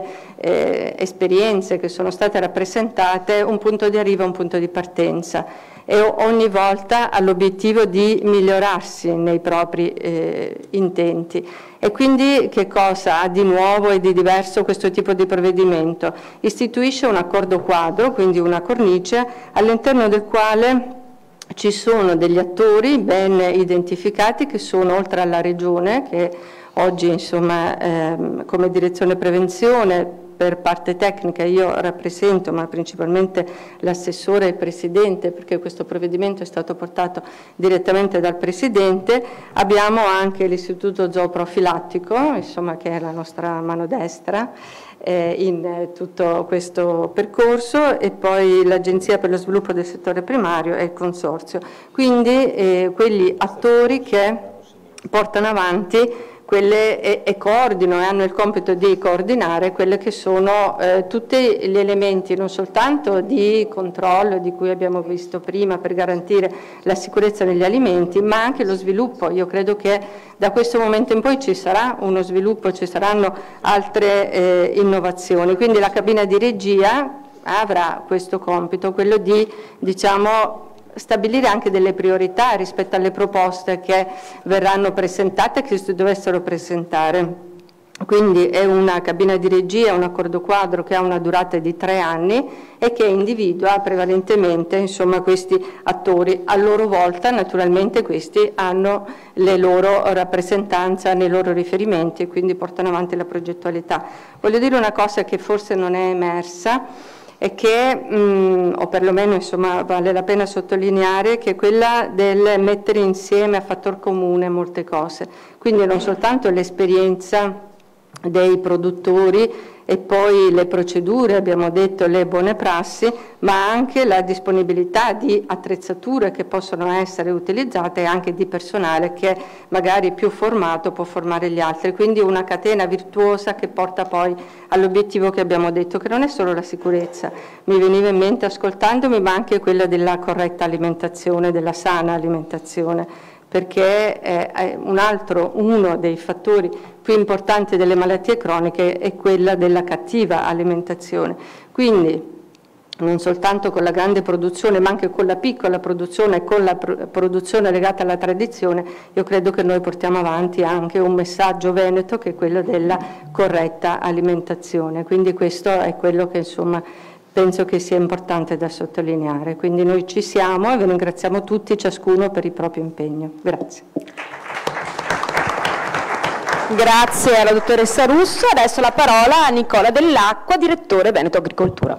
esperienze che sono state rappresentate, un punto di arrivo e un punto di partenza e ogni volta ha l'obiettivo di migliorarsi nei propri intenti. E quindi che cosa ha di nuovo e di diverso questo tipo di provvedimento? Istituisce un accordo quadro, quindi una cornice all'interno del quale ci sono degli attori ben identificati che sono oltre alla Regione, che oggi insomma come direzione prevenzione per parte tecnica io rappresento, ma principalmente l'assessore e il Presidente, perché questo provvedimento è stato portato direttamente dal Presidente. Abbiamo anche l'Istituto Zooprofilattico, insomma, che è la nostra mano destra in tutto questo percorso, e poi l'Agenzia per lo sviluppo del settore primario e il Consorzio. Quindi quegli attori che portano avanti e coordinano e hanno il compito di coordinare quelle che sono tutti gli elementi non soltanto di controllo di cui abbiamo visto prima per garantire la sicurezza negli alimenti, ma anche lo sviluppo. Io credo che da questo momento in poi ci sarà uno sviluppo, ci saranno altre innovazioni, quindi la cabina di regia avrà questo compito, quello di, diciamo, stabilire anche delle priorità rispetto alle proposte che verranno presentate e che si dovessero presentare. Quindi è una cabina di regia, un accordo quadro che ha una durata di 3 anni e che individua prevalentemente insomma, questi attori. A loro volta naturalmente questi hanno le loro rappresentanze nei loro riferimenti e quindi portano avanti la progettualità. Voglio dire una cosa che forse non è emersa e che, o perlomeno insomma, vale la pena sottolineare, che è quella del mettere insieme a fattor comune molte cose, quindi non soltanto l'esperienza dei produttori e poi le procedure, abbiamo detto le buone prassi, ma anche la disponibilità di attrezzature che possono essere utilizzate e anche di personale che magari più formato può formare gli altri, quindi una catena virtuosa che porta poi all'obiettivo che abbiamo detto, che non è solo la sicurezza, mi veniva in mente ascoltandomi, ma anche quella della corretta alimentazione, della sana alimentazione, perché uno dei fattori più importanti delle malattie croniche è quella della cattiva alimentazione. Quindi non soltanto con la grande produzione, ma anche con la piccola produzione e con la produzione legata alla tradizione, io credo che noi portiamo avanti anche un messaggio veneto che è quello della corretta alimentazione. Quindi questo è quello che insomma penso che sia importante da sottolineare. Quindi noi ci siamo e vi ringraziamo tutti, ciascuno per il proprio impegno. Grazie. Grazie alla dottoressa Russo. Adesso la parola a Nicola Dell'Acqua, direttore Veneto Agricoltura.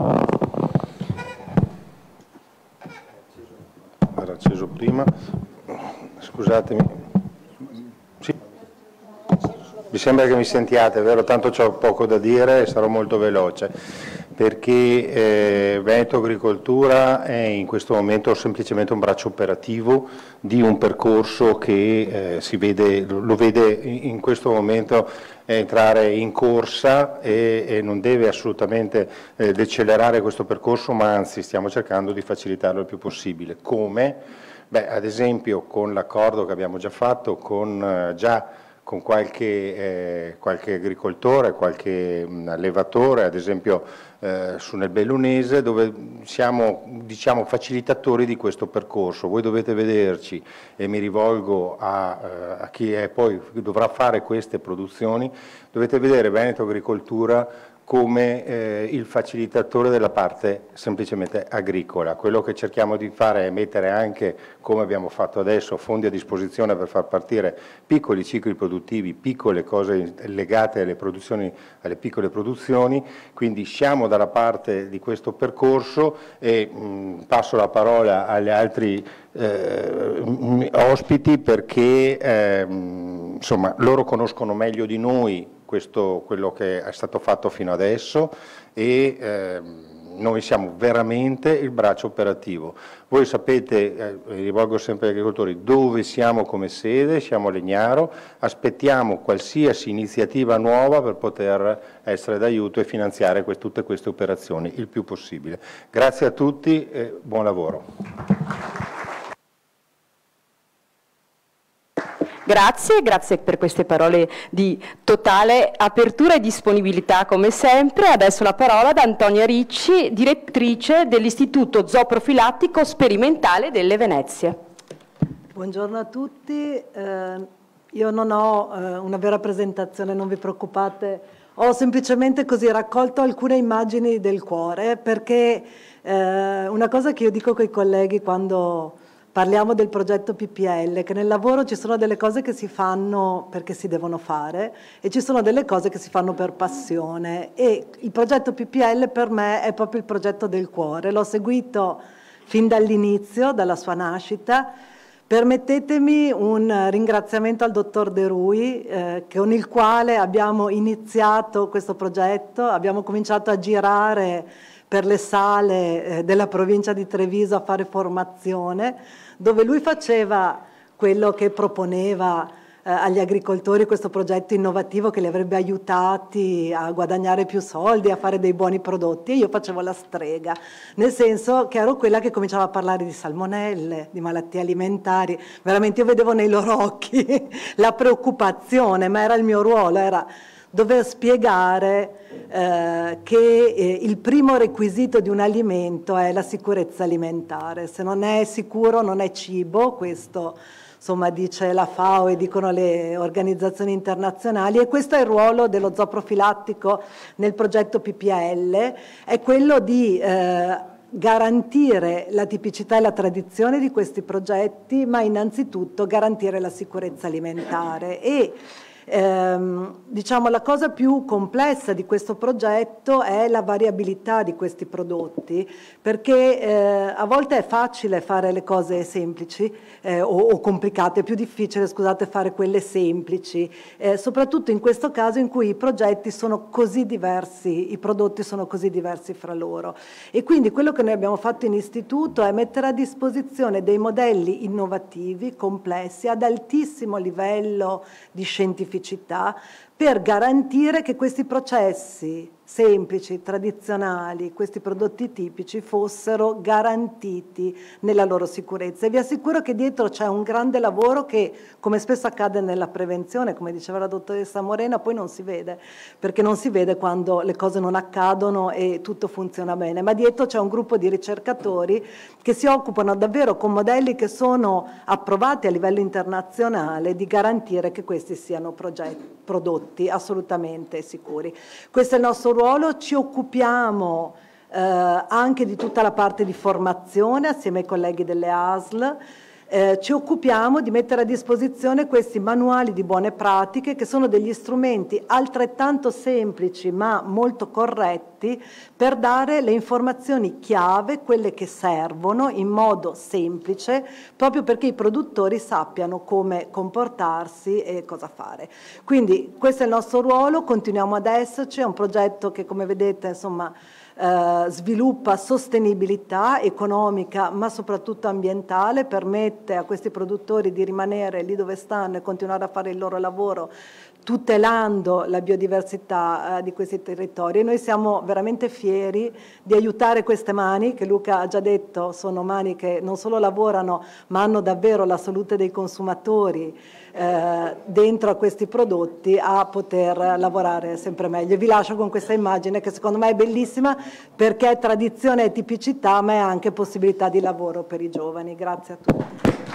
Era acceso prima, scusatemi. Sì. Mi sembra che mi sentiate, vero? Tanto c'ho poco da dire e sarò molto veloce, perché Veneto Agricoltura è in questo momento semplicemente un braccio operativo di un percorso che lo vede in questo momento entrare in corsa e non deve assolutamente decelerare questo percorso, ma anzi stiamo cercando di facilitarlo il più possibile. Come? Beh, ad esempio con l'accordo che abbiamo già fatto con qualche agricoltore, qualche allevatore, ad esempio nel Bellunese, dove siamo diciamo facilitatori di questo percorso. Voi dovete vederci, e mi rivolgo a chi poi dovrà fare queste produzioni, dovete vedere Veneto Agricoltura come il facilitatore della parte semplicemente agricola. Quello che cerchiamo di fare è mettere anche, come abbiamo fatto adesso, fondi a disposizione per far partire piccoli cicli produttivi, piccole cose legate alle piccole produzioni, quindi siamo dalla parte di questo percorso e passo la parola agli altri ospiti perché insomma, loro conoscono meglio di noi quello che è stato fatto fino adesso e noi siamo veramente il braccio operativo. Voi sapete, rivolgo sempre agli agricoltori, dove siamo come sede, siamo a Legnaro, aspettiamo qualsiasi iniziativa nuova per poter essere d'aiuto e finanziare tutte queste operazioni il più possibile. Grazie a tutti e buon lavoro. Grazie per queste parole di totale apertura e disponibilità come sempre. Adesso la parola ad Antonia Ricci, direttrice dell'Istituto Zooprofilattico Sperimentale delle Venezie. Buongiorno a tutti, io non ho una vera presentazione, non vi preoccupate, ho semplicemente così raccolto alcune immagini del cuore, perché una cosa che io dico con i colleghi quando parliamo del progetto PPL, che nel lavoro ci sono delle cose che si fanno perché si devono fare e ci sono delle cose che si fanno per passione, e il progetto PPL per me è proprio il progetto del cuore. L'ho seguito fin dall'inizio, dalla sua nascita. Permettetemi un ringraziamento al dottor De Rui, con il quale abbiamo iniziato questo progetto, abbiamo cominciato a girare per le sale della provincia di Treviso a fare formazione, dove lui faceva quello che proponeva agli agricoltori, questo progetto innovativo che li avrebbe aiutati a guadagnare più soldi, a fare dei buoni prodotti, e io facevo la strega, nel senso che ero quella che cominciava a parlare di salmonelle, di malattie alimentari. Veramente io vedevo nei loro occhi la preoccupazione, ma era il mio ruolo, era dover spiegare che il primo requisito di un alimento è la sicurezza alimentare. Se non è sicuro non è cibo, questo insomma dice la FAO e dicono le organizzazioni internazionali, e questo è il ruolo dello zooprofilattico nel progetto PPL, è quello di garantire la tipicità e la tradizione di questi progetti, ma innanzitutto garantire la sicurezza alimentare. E diciamo la cosa più complessa di questo progetto è la variabilità di questi prodotti, perché a volte è facile fare le cose semplici o complicate, è più difficile, scusate, fare quelle semplici, soprattutto in questo caso in cui i progetti sono così diversi, i prodotti sono così diversi fra loro. E quindi quello che noi abbiamo fatto in istituto è mettere a disposizione dei modelli innovativi, complessi, ad altissimo livello di scientificità, per garantire che questi processi semplici, tradizionali, questi prodotti tipici fossero garantiti nella loro sicurezza. E vi assicuro che dietro c'è un grande lavoro che, come spesso accade nella prevenzione, come diceva la dottoressa Morena, poi non si vede, perché non si vede quando le cose non accadono e tutto funziona bene, ma dietro c'è un gruppo di ricercatori che si occupano davvero con modelli che sono approvati a livello internazionale di garantire che questi siano prodotti assolutamente sicuri. Questo è il nostro ruolo, ci occupiamo anche di tutta la parte di formazione assieme ai colleghi delle ASL, ci occupiamo di mettere a disposizione questi manuali di buone pratiche, che sono degli strumenti altrettanto semplici ma molto corretti per dare le informazioni chiave, quelle che servono in modo semplice, proprio perché i produttori sappiano come comportarsi e cosa fare. Quindi questo è il nostro ruolo, continuiamo ad esserci, è un progetto che, come vedete, insomma, sviluppa sostenibilità economica ma soprattutto ambientale, permette a questi produttori di rimanere lì dove stanno e continuare a fare il loro lavoro tutelando la biodiversità di questi territori. E noi siamo veramente fieri di aiutare queste mani, che Luca ha già detto sono mani che non solo lavorano ma hanno davvero la salute dei consumatori dentro a questi prodotti, a poter lavorare sempre meglio. Vi lascio con questa immagine che secondo me è bellissima, perché è tradizione e tipicità, ma è anche possibilità di lavoro per i giovani. Grazie a tutti.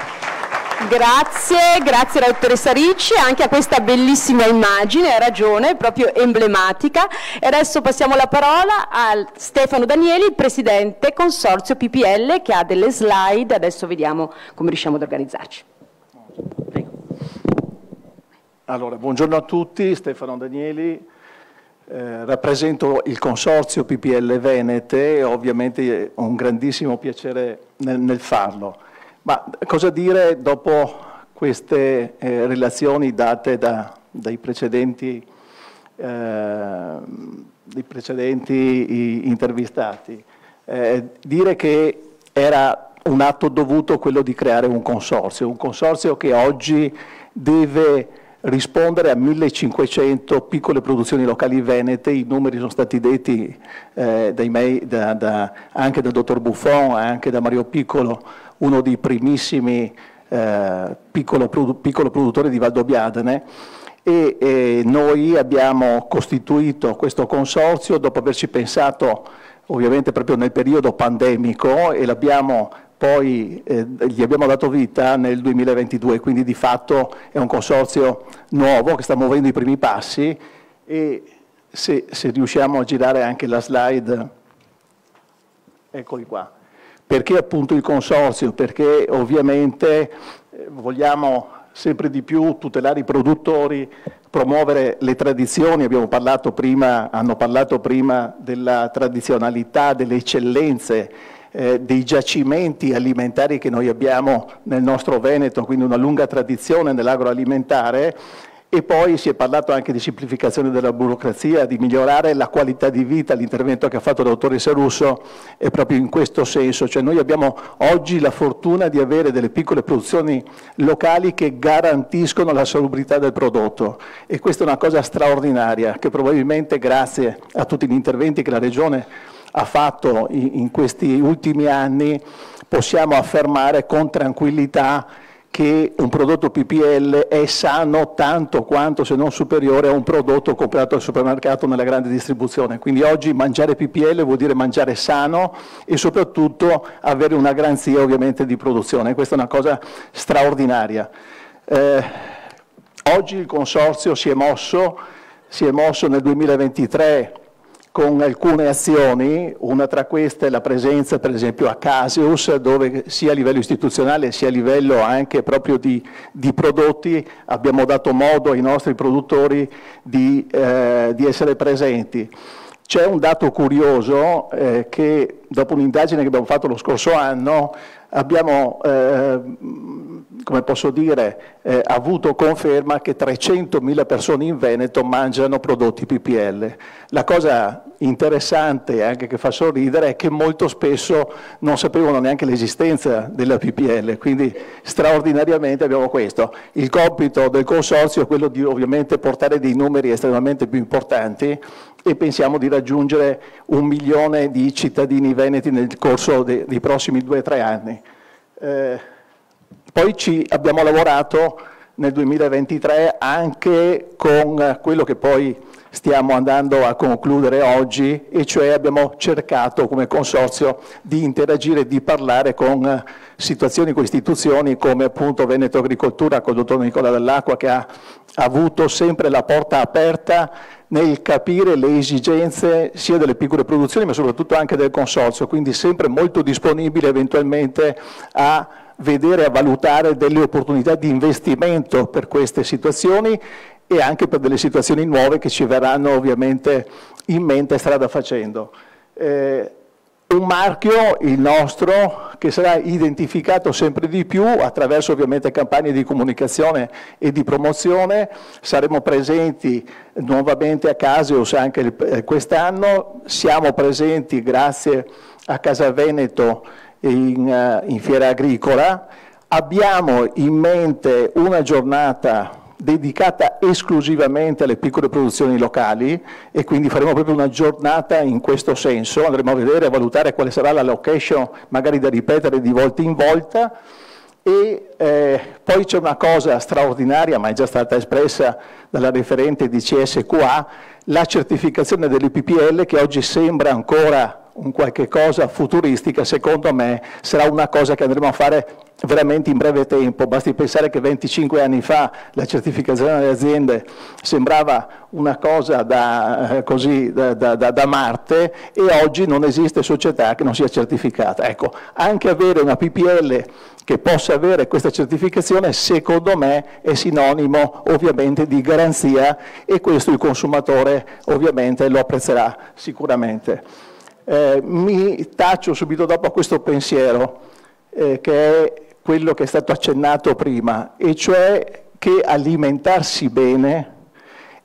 Grazie alla dottoressa Ricci anche a questa bellissima immagine, ha ragione, proprio emblematica. E adesso passiamo la parola a Stefano Danieli, il presidente consorzio PPL, che ha delle slide, adesso vediamo come riusciamo ad organizzarci. Prego. Allora, buongiorno a tutti, Stefano Danieli, rappresento il consorzio PPL Venete e ovviamente ho un grandissimo piacere nel farlo. Ma cosa dire dopo queste relazioni date dai precedenti dei precedenti intervistati, dire che era un atto dovuto quello di creare un consorzio che oggi deve rispondere a 1500 piccole produzioni locali venete. I numeri sono stati detti anche da dottor Buffon, anche da Mario Piccolo, uno dei primissimi piccolo produttore di Valdobbiadene, e noi abbiamo costituito questo consorzio dopo averci pensato ovviamente proprio nel periodo pandemico, e l'abbiamo poi gli abbiamo dato vita nel 2022, quindi di fatto è un consorzio nuovo che sta muovendo i primi passi. E se riusciamo a girare anche la slide, eccoli qua. Perché appunto il consorzio? Perché ovviamente vogliamo sempre di più tutelare i produttori, promuovere le tradizioni. Hanno parlato prima della tradizionalità, delle eccellenze, dei giacimenti alimentari che noi abbiamo nel nostro Veneto, quindi una lunga tradizione nell'agroalimentare. E poi si è parlato anche di semplificazione della burocrazia, di migliorare la qualità di vita. L'intervento che ha fatto la dottoressa Russo è proprio in questo senso, cioè noi abbiamo oggi la fortuna di avere delle piccole produzioni locali che garantiscono la salubrità del prodotto, e questa è una cosa straordinaria che probabilmente grazie a tutti gli interventi che la Regione ha fatto in questi ultimi anni possiamo affermare con tranquillità che un prodotto PPL è sano tanto quanto, se non superiore, a un prodotto comprato al supermercato nella grande distribuzione. Quindi oggi mangiare PPL vuol dire mangiare sano e soprattutto avere una garanzia ovviamente di produzione. Questa è una cosa straordinaria. Oggi il consorzio si è mosso nel 2023 con alcune azioni. Una tra queste è la presenza per esempio a Caseus, dove sia a livello istituzionale sia a livello anche proprio di prodotti abbiamo dato modo ai nostri produttori di essere presenti. C'è un dato curioso che dopo un'indagine che abbiamo fatto lo scorso anno abbiamo, come posso dire, avuto conferma che 300.000 persone in Veneto mangiano prodotti PPL. La cosa interessante e anche che fa sorridere è che molto spesso non sapevano neanche l'esistenza della PPL, quindi straordinariamente abbiamo questo. Il compito del consorzio è quello di ovviamente portare dei numeri estremamente più importanti, e pensiamo di raggiungere 1 milione di cittadini veneti nel corso dei prossimi 2 o 3 anni. Poi abbiamo lavorato nel 2023 anche con quello che poi stiamo andando a concludere oggi, e cioè abbiamo cercato come consorzio di interagire e di parlare con situazioni, con istituzioni come appunto Veneto Agricoltura col dottor Nicola Dell'Acqua, che ha avuto sempre la porta aperta nel capire le esigenze sia delle piccole produzioni ma soprattutto anche del consorzio, quindi sempre molto disponibile eventualmente a vedere, a valutare delle opportunità di investimento per queste situazioni e anche per delle situazioni nuove che ci verranno ovviamente in mente strada facendo. Un marchio, il nostro, che sarà identificato sempre di più attraverso ovviamente campagne di comunicazione e di promozione. Saremo presenti nuovamente a Caseus anche quest'anno, siamo presenti grazie a Casa Veneto in Fiera Agricola, abbiamo in mente una giornata dedicata esclusivamente alle piccole produzioni locali, e quindi faremo proprio una giornata in questo senso. Andremo a vedere, a valutare quale sarà la location, magari da ripetere di volta in volta. E poi c'è una cosa straordinaria, ma è già stata espressa dalla referente di CSQA, la certificazione delle PPL, che oggi sembra ancora un qualche cosa futuristica. Secondo me sarà una cosa che andremo a fare veramente in breve tempo. Basti pensare che 25 anni fa la certificazione delle aziende sembrava una cosa da Marte, e oggi non esiste società che non sia certificata. Ecco, anche avere una PPL che possa avere questa certificazione secondo me è sinonimo ovviamente di garanzia, e questo il consumatore ovviamente lo apprezzerà sicuramente. Mi taccio subito dopo a questo pensiero che è quello che è stato accennato prima, e cioè che alimentarsi bene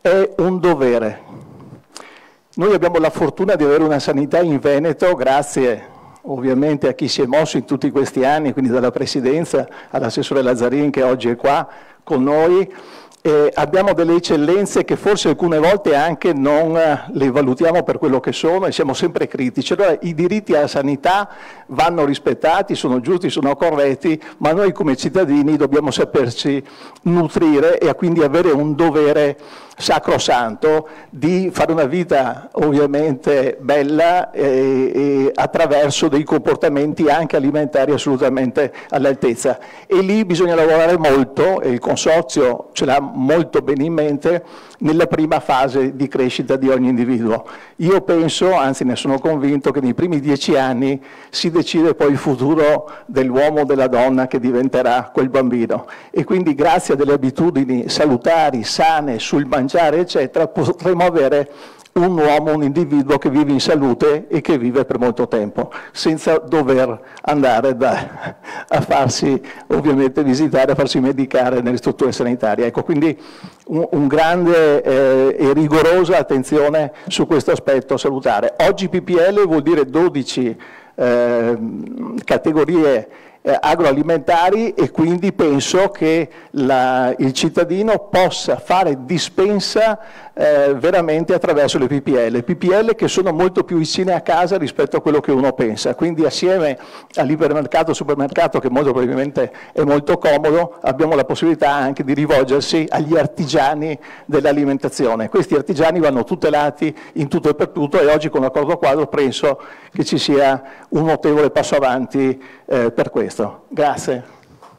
è un dovere. Noi abbiamo la fortuna di avere una sanità in Veneto, grazie ovviamente a chi si è mosso in tutti questi anni, quindi dalla Presidenza all'assessore Lazzarin che oggi è qua con noi. Abbiamo delle eccellenze che forse alcune volte anche non le valutiamo per quello che sono e siamo sempre critici. Allora i diritti alla sanità vanno rispettati, sono giusti, sono corretti, ma noi come cittadini dobbiamo saperci nutrire e quindi avere un dovere sacrosanto di fare una vita ovviamente bella e attraverso dei comportamenti anche alimentari assolutamente all'altezza. E lì bisogna lavorare molto, e il Consorzio ce l'ha molto bene in mente, nella prima fase di crescita di ogni individuo. Io penso, anzi ne sono convinto, che nei primi 10 anni si decide poi il futuro dell'uomo o della donna che diventerà quel bambino. E quindi grazie a delle abitudini salutari, sane, sul mangiare, eccetera, potremo avere un uomo, un individuo che vive in salute e che vive per molto tempo, senza dover andare a farsi ovviamente visitare, a farsi medicare nelle strutture sanitarie. Ecco, quindi un grande e rigorosa attenzione su questo aspetto salutare. Oggi PPL vuol dire 12 categorie agroalimentari e quindi penso che il cittadino possa fare dispensa veramente attraverso le PPL che sono molto più vicine a casa rispetto a quello che uno pensa, quindi assieme all'ipermercato, supermercato che molto probabilmente è molto comodo, abbiamo la possibilità anche di rivolgersi agli artigiani dell'alimentazione. Questi artigiani vanno tutelati in tutto e per tutto e oggi con l'accordo quadro penso che ci sia un notevole passo avanti per questo. Grazie.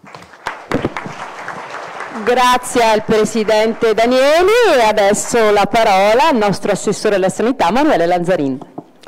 Grazie al Presidente Danieli e adesso la parola al nostro Assessore alla Sanità Manuele Lanzarin.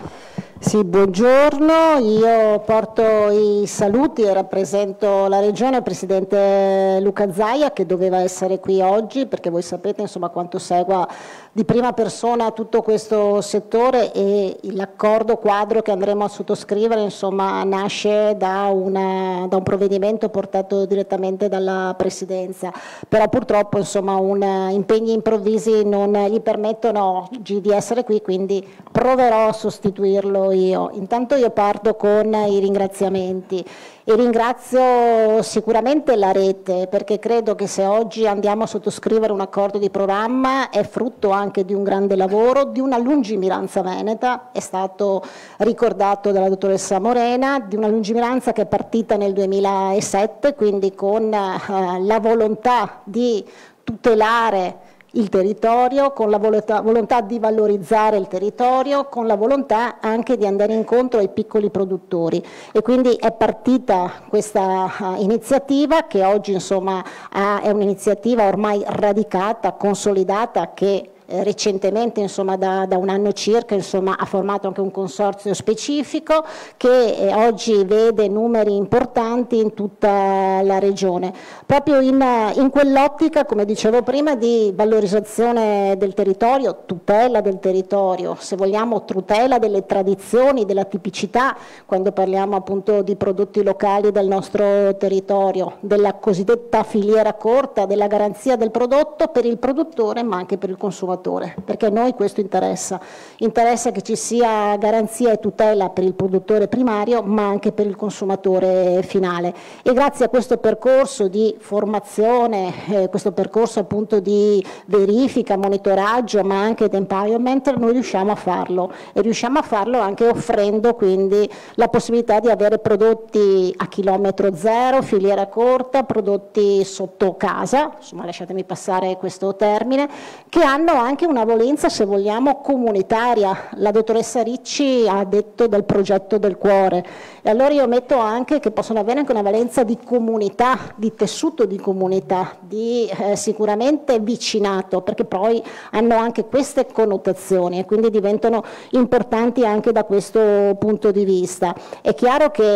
Sì, buongiorno, io porto i saluti e rappresento la Regione, il Presidente Luca Zaia che doveva essere qui oggi perché voi sapete insomma quanto segua di prima persona tutto questo settore e l'accordo quadro che andremo a sottoscrivere insomma nasce da un provvedimento portato direttamente dalla Presidenza, però purtroppo insomma impegni improvvisi non gli permettono oggi di essere qui, quindi proverò a sostituirlo io. Intanto io parto con i ringraziamenti e ringrazio sicuramente la rete perché credo che se oggi andiamo a sottoscrivere un accordo di programma è frutto anche di un grande lavoro, di una lungimiranza veneta, è stato ricordato dalla dottoressa Morena, di una lungimiranza che è partita nel 2007, quindi con la volontà di tutelare il territorio, con la volontà di valorizzare il territorio, con la volontà anche di andare incontro ai piccoli produttori e quindi è partita questa iniziativa che oggi insomma è un'iniziativa ormai radicata, consolidata che recentemente insomma da un anno circa insomma ha formato anche un consorzio specifico che oggi vede numeri importanti in tutta la regione proprio in quell'ottica, come dicevo prima, di valorizzazione del territorio, tutela del territorio, se vogliamo tutela delle tradizioni, della tipicità quando parliamo appunto di prodotti locali del nostro territorio, della cosiddetta filiera corta, della garanzia del prodotto per il produttore ma anche per il consumatore, perché a noi questo interessa che ci sia garanzia e tutela per il produttore primario ma anche per il consumatore finale e grazie a questo percorso di formazione, questo percorso appunto di verifica, monitoraggio ma anche di empowerment noi riusciamo a farlo e riusciamo a farlo anche offrendo quindi la possibilità di avere prodotti a chilometro zero, filiera corta, prodotti sotto casa, insomma lasciatemi passare questo termine, che hanno anche una valenza, se vogliamo, comunitaria. La dottoressa Ricci ha detto del progetto del cuore e allora io metto anche che possono avere anche una valenza di comunità, di tessuto di comunità, di sicuramente vicinato, perché poi hanno anche queste connotazioni e quindi diventano importanti anche da questo punto di vista. È chiaro che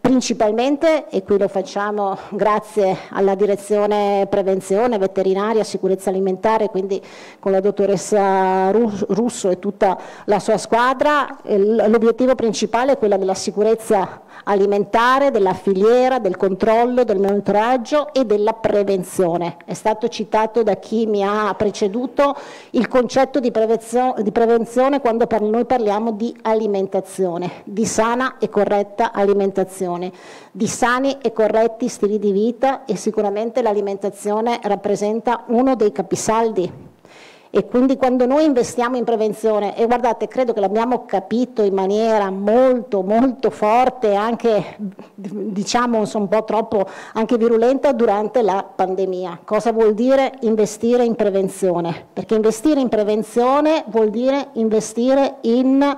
principalmente, e qui lo facciamo grazie alla direzione prevenzione, veterinaria, sicurezza alimentare, quindi con la dottoressa Russo e tutta la sua squadra, l'obiettivo principale è quello della sicurezza alimentare, della filiera, del controllo, del monitoraggio e della prevenzione. È stato citato da chi mi ha preceduto il concetto di prevenzione quando noi parliamo di alimentazione, di sana e corretta alimentazione, di sani e corretti stili di vita, e sicuramente l'alimentazione rappresenta uno dei capisaldi. E quindi quando noi investiamo in prevenzione, e guardate, credo che l'abbiamo capito in maniera molto molto forte, anche diciamo un po' troppo anche virulenta durante la pandemia. Cosa vuol dire investire in prevenzione? Perché investire in prevenzione vuol dire investire in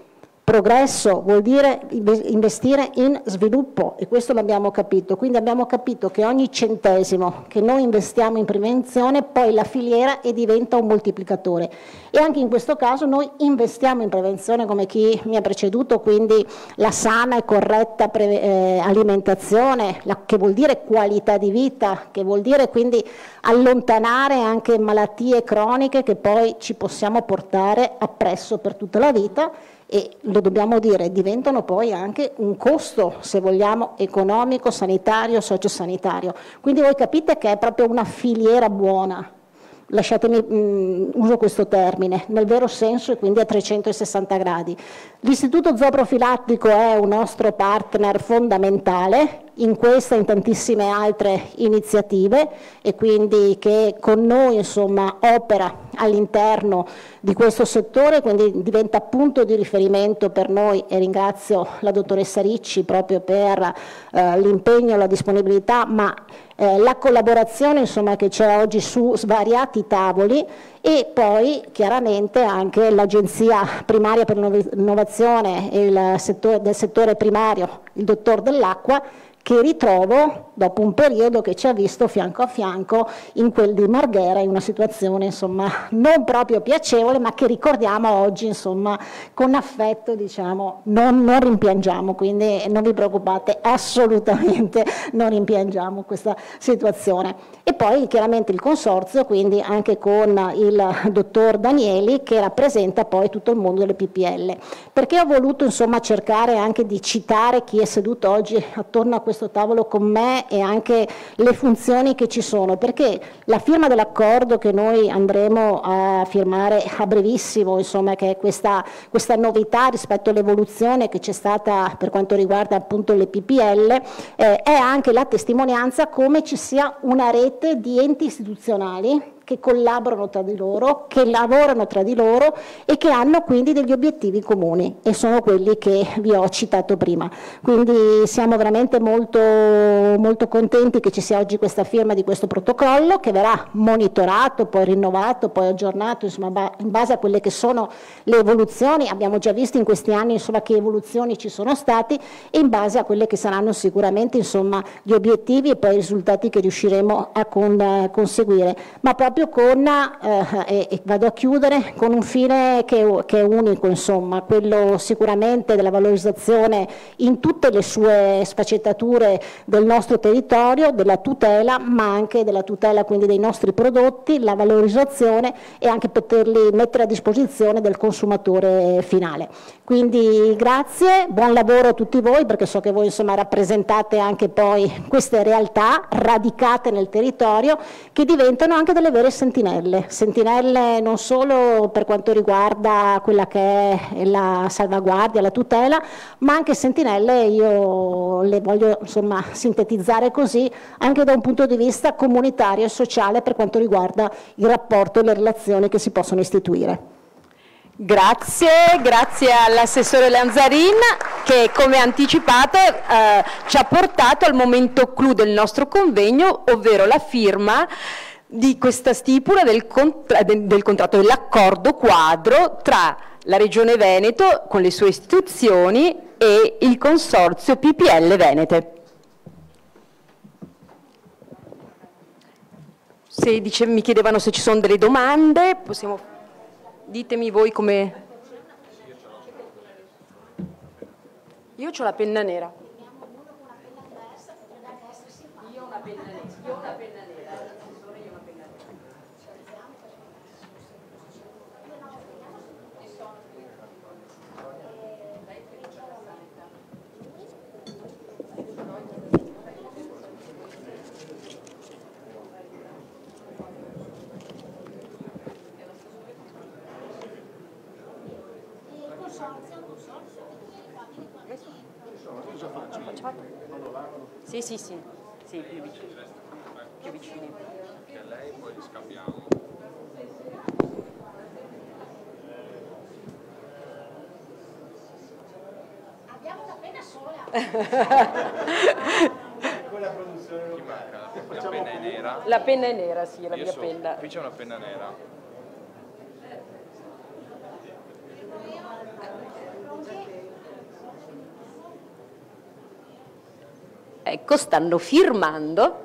progresso, vuol dire investire in sviluppo, e questo l'abbiamo capito. Quindi abbiamo capito che ogni centesimo che noi investiamo in prevenzione poi la filiera e diventa un moltiplicatore, e anche in questo caso noi investiamo in prevenzione come chi mi ha preceduto, quindi la sana e corretta alimentazione, che vuol dire qualità di vita, che vuol dire quindi allontanare anche malattie croniche che poi ci possiamo portare appresso per tutta la vita. E lo dobbiamo dire, diventano poi anche un costo, se vogliamo, economico, sanitario, sociosanitario. Quindi voi capite che è proprio una filiera buona, lasciatemi, uso questo termine, nel vero senso, e quindi a 360 gradi. L'Istituto Zooprofilattico è un nostro partner fondamentale in questa e in tantissime altre iniziative, e quindi che con noi insomma opera all'interno di questo settore, quindi diventa punto di riferimento per noi, e ringrazio la dottoressa Ricci proprio per l'impegno e la disponibilità, ma la collaborazione insomma che c'è oggi su svariati tavoli, e poi chiaramente anche l'Agenzia Primaria per l'Innovazione del settore primario, il dottor Dell'Acqua, che ritrovo dopo un periodo che ci ha visto fianco a fianco in quel di Marghera, in una situazione insomma non proprio piacevole, ma che ricordiamo oggi insomma con affetto, diciamo, non rimpiangiamo, quindi non vi preoccupate, assolutamente non rimpiangiamo questa situazione. E poi chiaramente il consorzio, quindi anche con il dottor Danieli, che rappresenta poi tutto il mondo delle PPL. Perché ho voluto insomma cercare anche di citare chi è seduto oggi attorno a questo tavolo con me e anche le funzioni che ci sono? Perché la firma dell'accordo che noi andremo a firmare a brevissimo, insomma, che è questa novità rispetto all'evoluzione che c'è stata per quanto riguarda appunto le PPL, è anche la testimonianza come ci sia una rete di enti istituzionali che collaborano tra di loro, che lavorano tra di loro e che hanno quindi degli obiettivi comuni, e sono quelli che vi ho citato prima. Quindi siamo veramente molto, molto contenti che ci sia oggi questa firma di questo protocollo, che verrà monitorato, poi rinnovato, poi aggiornato, insomma, in base a quelle che sono le evoluzioni. Abbiamo già visto in questi anni insomma che evoluzioni ci sono stati, e in base a quelle che saranno sicuramente insomma gli obiettivi e poi i risultati che riusciremo a conseguire, ma proprio con, e vado a chiudere, con un fine che è unico, insomma, quello sicuramente della valorizzazione in tutte le sue sfaccettature del nostro territorio, della tutela, ma anche della tutela quindi dei nostri prodotti, la valorizzazione e anche poterli mettere a disposizione del consumatore finale. Quindi grazie, buon lavoro a tutti voi, perché so che voi insomma rappresentate anche poi queste realtà radicate nel territorio, che diventano anche delle vere sentinelle non solo per quanto riguarda quella che è la salvaguardia, la tutela, ma anche sentinelle, io le voglio insomma sintetizzare così, anche da un punto di vista comunitario e sociale per quanto riguarda il rapporto e le relazioni che si possono istituire. Grazie all'assessore Lanzarin, che come anticipato ci ha portato al momento clou del nostro convegno, ovvero la firma di questa stipula del contratto, dell'accordo quadro tra la Regione Veneto con le sue istituzioni e il consorzio PPL Venete. Mi chiedevano se ci sono delle domande, ditemi voi come... Io ho la penna nera. sì, sì, sì, più vicini. Più vicini. Che lei poi li scambiamo. Abbiamo la penna sola. Quella produzione. Chi manca? La penna è nera. La penna è nera, sì, la mia penna. Qui c'è una penna nera. Ecco, stanno firmando.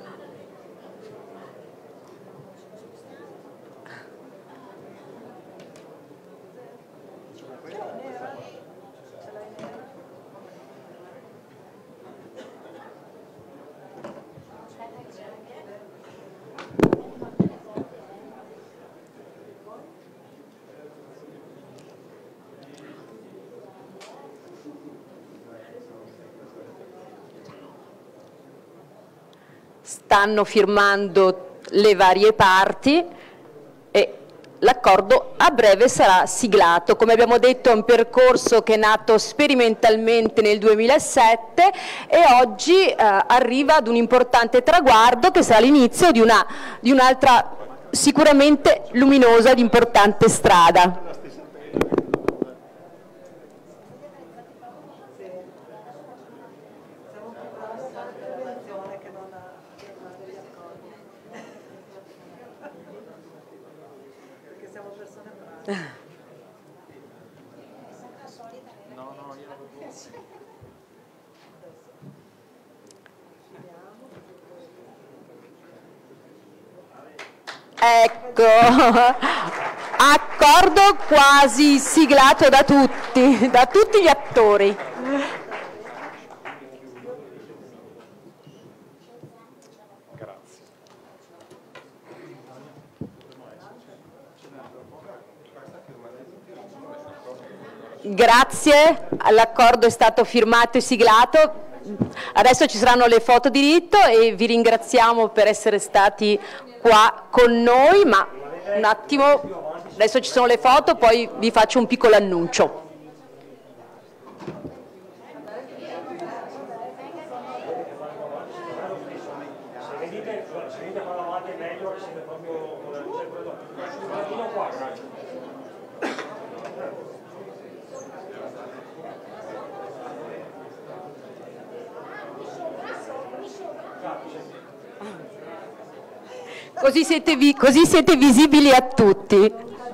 Stanno firmando le varie parti e l'accordo a breve sarà siglato. Come abbiamo detto, è un percorso che è nato sperimentalmente nel 2007 e oggi arriva ad un importante traguardo che sarà l'inizio di un'altra sicuramente luminosa ed importante strada. Ecco, accordo quasi siglato da tutti gli attori. Grazie, l'accordo è stato firmato e siglato. Adesso ci saranno le foto di rito e vi ringraziamo per essere stati qua con noi, ma un attimo, adesso ci sono le foto, poi vi faccio un piccolo annuncio. Così siete visibili a tutti.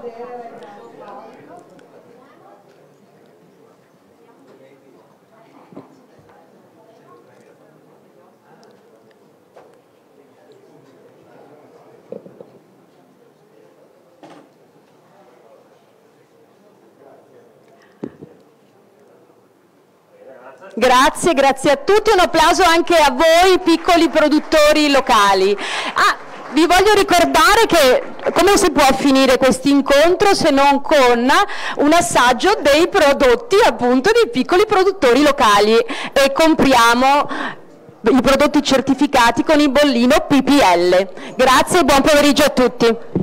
Grazie a tutti, un applauso anche a voi piccoli produttori locali. Vi voglio ricordare che come si può finire questo incontro se non con un assaggio dei prodotti appunto dei piccoli produttori locali e compriamo i prodotti certificati con il bollino PPL. Grazie e buon pomeriggio a tutti.